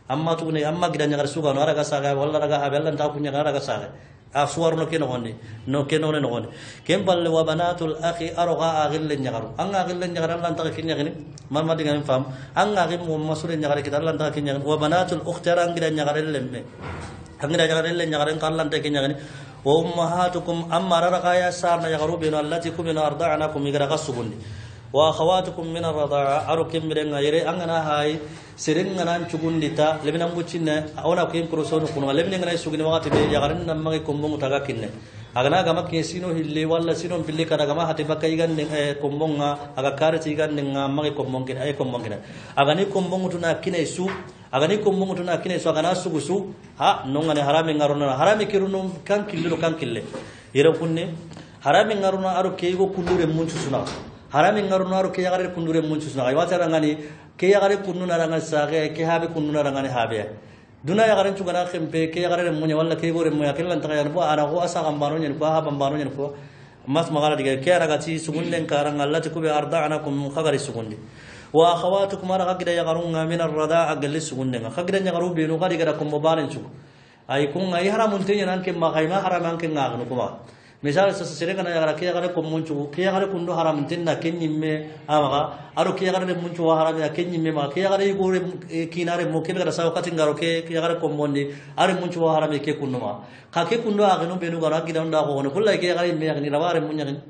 amma tugune amma gidan nyagar suga no araga saga walla raga ha bella ta kunya araga saga aswar no keno honde no keno no honde kem balle wa banatul akhi arga agille nyagaru anga agille nyagaran lan ta kinya gini man ma diga fam anga agim mo masure nyagare kitar lan ta kinya wa banatul ukhti arang gidan nyagare lemme angira nyagare le nyagaren kan lan ta kinya gini wa ummahatukum amma raga ya sarna yagaru binu allati kumina arda'nakum igara kasubundi wa akhawatukum min ar-radha'a arukim mirenga yere angana hay sirenga nan chugundita lebina mbuchinne ona ko improsono kuno lebina ngana sugini wakati be yagarin namma kombong taga kinne agana gama kesino hille walla sino pille kada gama hati bakay ganne kombonga aga karati ganne ngamma kombong kin ay kombong kin agani kombong tuna kinai su agani kombong tuna kinai su agana sugusu ha nongane harami ngaruna harami kiruno kan killo kan kille yere kunne harami ngaruna aru keigo kundure munchu suna harami ngarunaru ke yagare kundure munchusna ay watara ngani ke yagare kununa ranga sage ke habe kununa ranga ne habe duna yagare chugana khempe ke yagare munya walla ke gore munya kellan ta yan bo ana go asa gambaro nyen ko ha bambaro nyen ko mas magala diga ke araga ci sugunden karanga Allah ta kube arda'anakum khagari sugundi wa akhawatukum araga gida yagarunga min ar-rada'a galli sugunden khagida yagaru be no gadi gada ko mobaren chu ay kun ay haramun tenya nan ke magaima haraman ke ngagnu kuma misal sesere kana yagara ke yagara ko munchu ke yagara kundo haram tinna kenyimme amaga aro ke yagara munchu haram ya kenyimme ma ke yagara gore kinare mo ke gara saw kati ngaro ke yagara ko mondi are munchu haram ke kunno ma ka ke kundo agno benu gara gidan da ko ne kullai ke yagara me yagni raware munya ni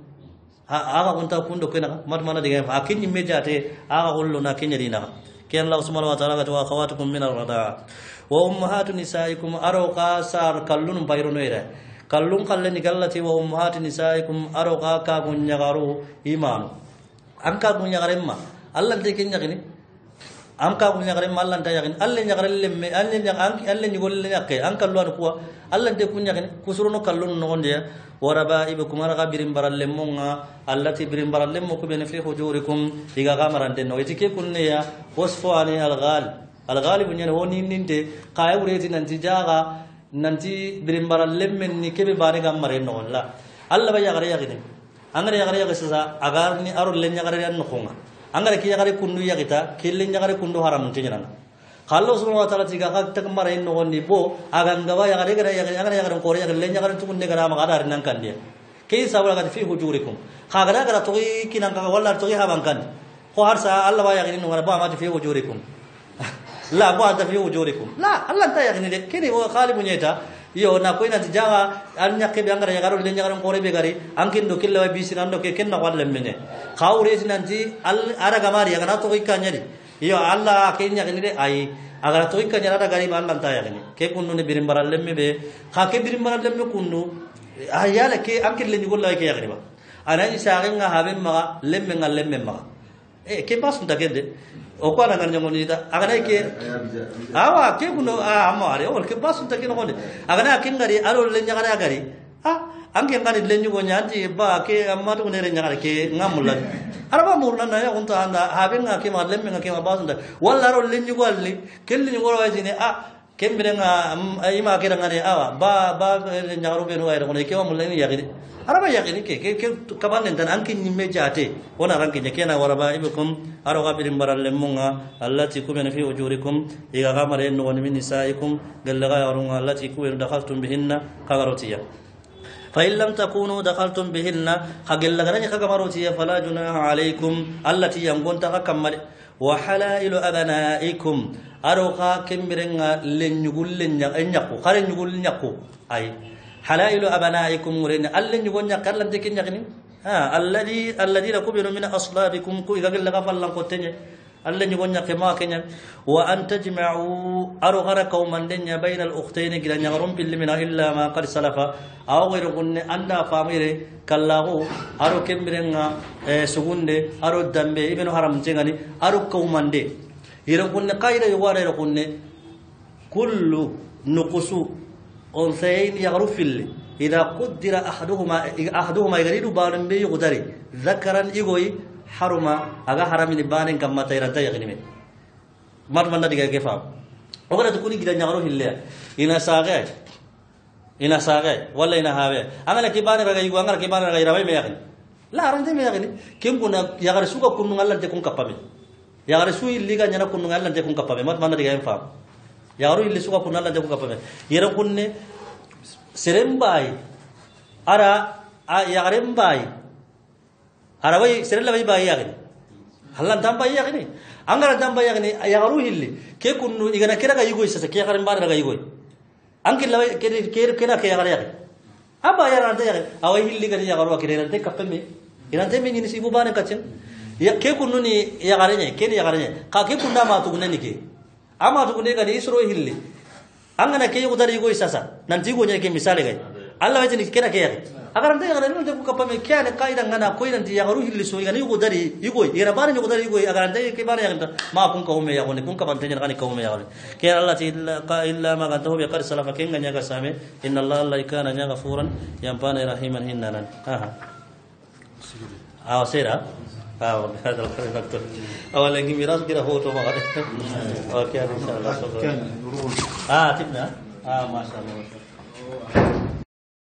aga gonta kundo kena mat mana diga ha kenyimme jate aga gollo na kenyari na ke Allah subhanahu wa ta'ala wa akhawatukum min ar-rada wa ummahatu nisaikum aro qasar kallun bayrono ira kallun kallani gallati wa ummahati nisaikum aroqa ka gunyagaru imanu anka gunyagaremma allah de kenya gini amka gunyagaremma allah ta yagin allah nyagarelle allah nyaganki allah ni golle yakke anka lu kuwa allah de kunya gini kusuruno kallun no gonde warabaibukum araga birim baralle monga allati birim baralle mo ko bene fi hujurikum diga gamarande no etike kunne ya wasfani alghalib nyane woni ninde kay ureti nanti jaga nanti birimbara lemmen ni kebe bare gammare no walla alla ba yagare yagine angare yagare yagasa agar ni aro len yagare yan no konga angare ki yagare kundu yagita kille yagare kundu haram tinjana khallo subhanahu wa ta'ala tiga ka tak mare no wonni bo aganga ba yagare yagare angare yagare ko yagare len yagare tukunde gara ma gadar nan kan dia kay sabala ga fi hujurikum khagara gara to kinan ka walla to ha bankan ko harsa alla ba yagine no ba ma fi hujurikum la ba ta fi wujurikum la Allah ta yagni de kini wa khalibu nyeta yo na ko ina tijaga an nyakke be angara yagaro le nyagaro ko rebe gari ankin do killa bi sinando ke kenna walla mene khawre sinanti al araga mari agana to ikanyari yo Allah ke nyagni de ai agara to ikanyara da gari Allah ta yagni ke kunnu ne birimbaral lemme be ha ke birimbaral lemme kunnu ayala ke ankin le nyugol la ke yagni ba anani sagenga habe ma lemme ma ke pasun ta gende o ko ala nganya moni da agana ke awa ke kuno amma are o ke basun ta ke no gonde agana ke ngari aro le nyagara gari anke ngani le nyugo nyanti ba ke amma to ne re nyagara ke ngamulla araba murna na ya unta anda habe nga ke ma lemme nga ke ma basun da walla aro le nyugo alli ke le nyugo wa jine kembere nga ima ke ngane awa ba le nyagaro be no ay ko ne ke ma mulla ni yagide araba yaqini ke kaban dan ankin nimme jate wona ranke nyakena waraba ibukum aroga birim baralle munga allati kumena fi ujurikum iga gamare no woni min nisaikum gallaga yarunga allati kuwen dakhaltum bihinna qagarotiya fa in lam takunu dakhaltum bihinna hagella garanya qagarotiya fala junaha alaykum allati yangonta kamal wa halailu abnaikum aroga kembirenga lenyugul lenyako kare nyugul nyako ay halailu abnaikum murin allen yugonya kallan tekin yakni alladhi kubinu min aslabikum ku igagel laga fallan ko tenye allen yugonya kema kenya wa an tajma'u arghara qauman denya bainal ukhtayn gidan yagarum bil min illa ma qad salafa aw ghayru gunne anda famire kallahu aro kembirenga sugunde aro dambe ibn haram jengani aro qaumande ira gunne qaida yugare gunne kullu nuqsu أنثيين يغرف اللي إذا قدر أحدهما يغريد بارن بي يغدري ذكرا إيغوي حرما أغا حرمين بانن كما تيرانتا يغنمي مر من دغه كيفا وغدا تكوني غدا نغرو هليا إنا ساغي ولا إنا هاوي أنا كيبان رغا يغو أنا كيبان رغا يراوي ميغني لا رانتي ميغني كيم كنا يغار سوغا كونو الله تكون كبامي يغار سوي ليغا نانا كونو الله تكون كبامي مر من دغه فام yagaru hilli suka kunna Allah jago kapame yera kunne serembai ara yagarembai ara bai serella bai bai yagini hallan tambai yagini angara tambai yagini yagaru hilli ke kunnu igana kira ga yugo isa ke yagaren bara ga yugo angil lawai ke kena ke yagare yagini aba yarante yagini awai hilli ga yagaru akire rante kapame irante me ni sibu bane kacen ya ke kunnu ni yagarenya ke ni yagarenya ka ke kunna ma tugunne ni ke ama tugunne ga ni isro hilli angana ke yugo dari yugo isasa nanti go nyake misale ga Allah wajini kena ke yagini agar ante yagare no jago kapame kyane kaida ngana ko nanti yagaru hilli so ga ni yugo dari yugo ira bare yugo dari yugo agar ante ke bare yaganta ma kun ko me yagone kun ka bante ngani ko me yagone ke Allah illa ma gantahu bi qad salafa kenga nyaga same inna Allah kana ghafuran yampana rahiman hinnanan sera هذا الدكتور أولا نجي ميراث كده هو تو ما قال أوكي إن شاء الله تبنا ما شاء الله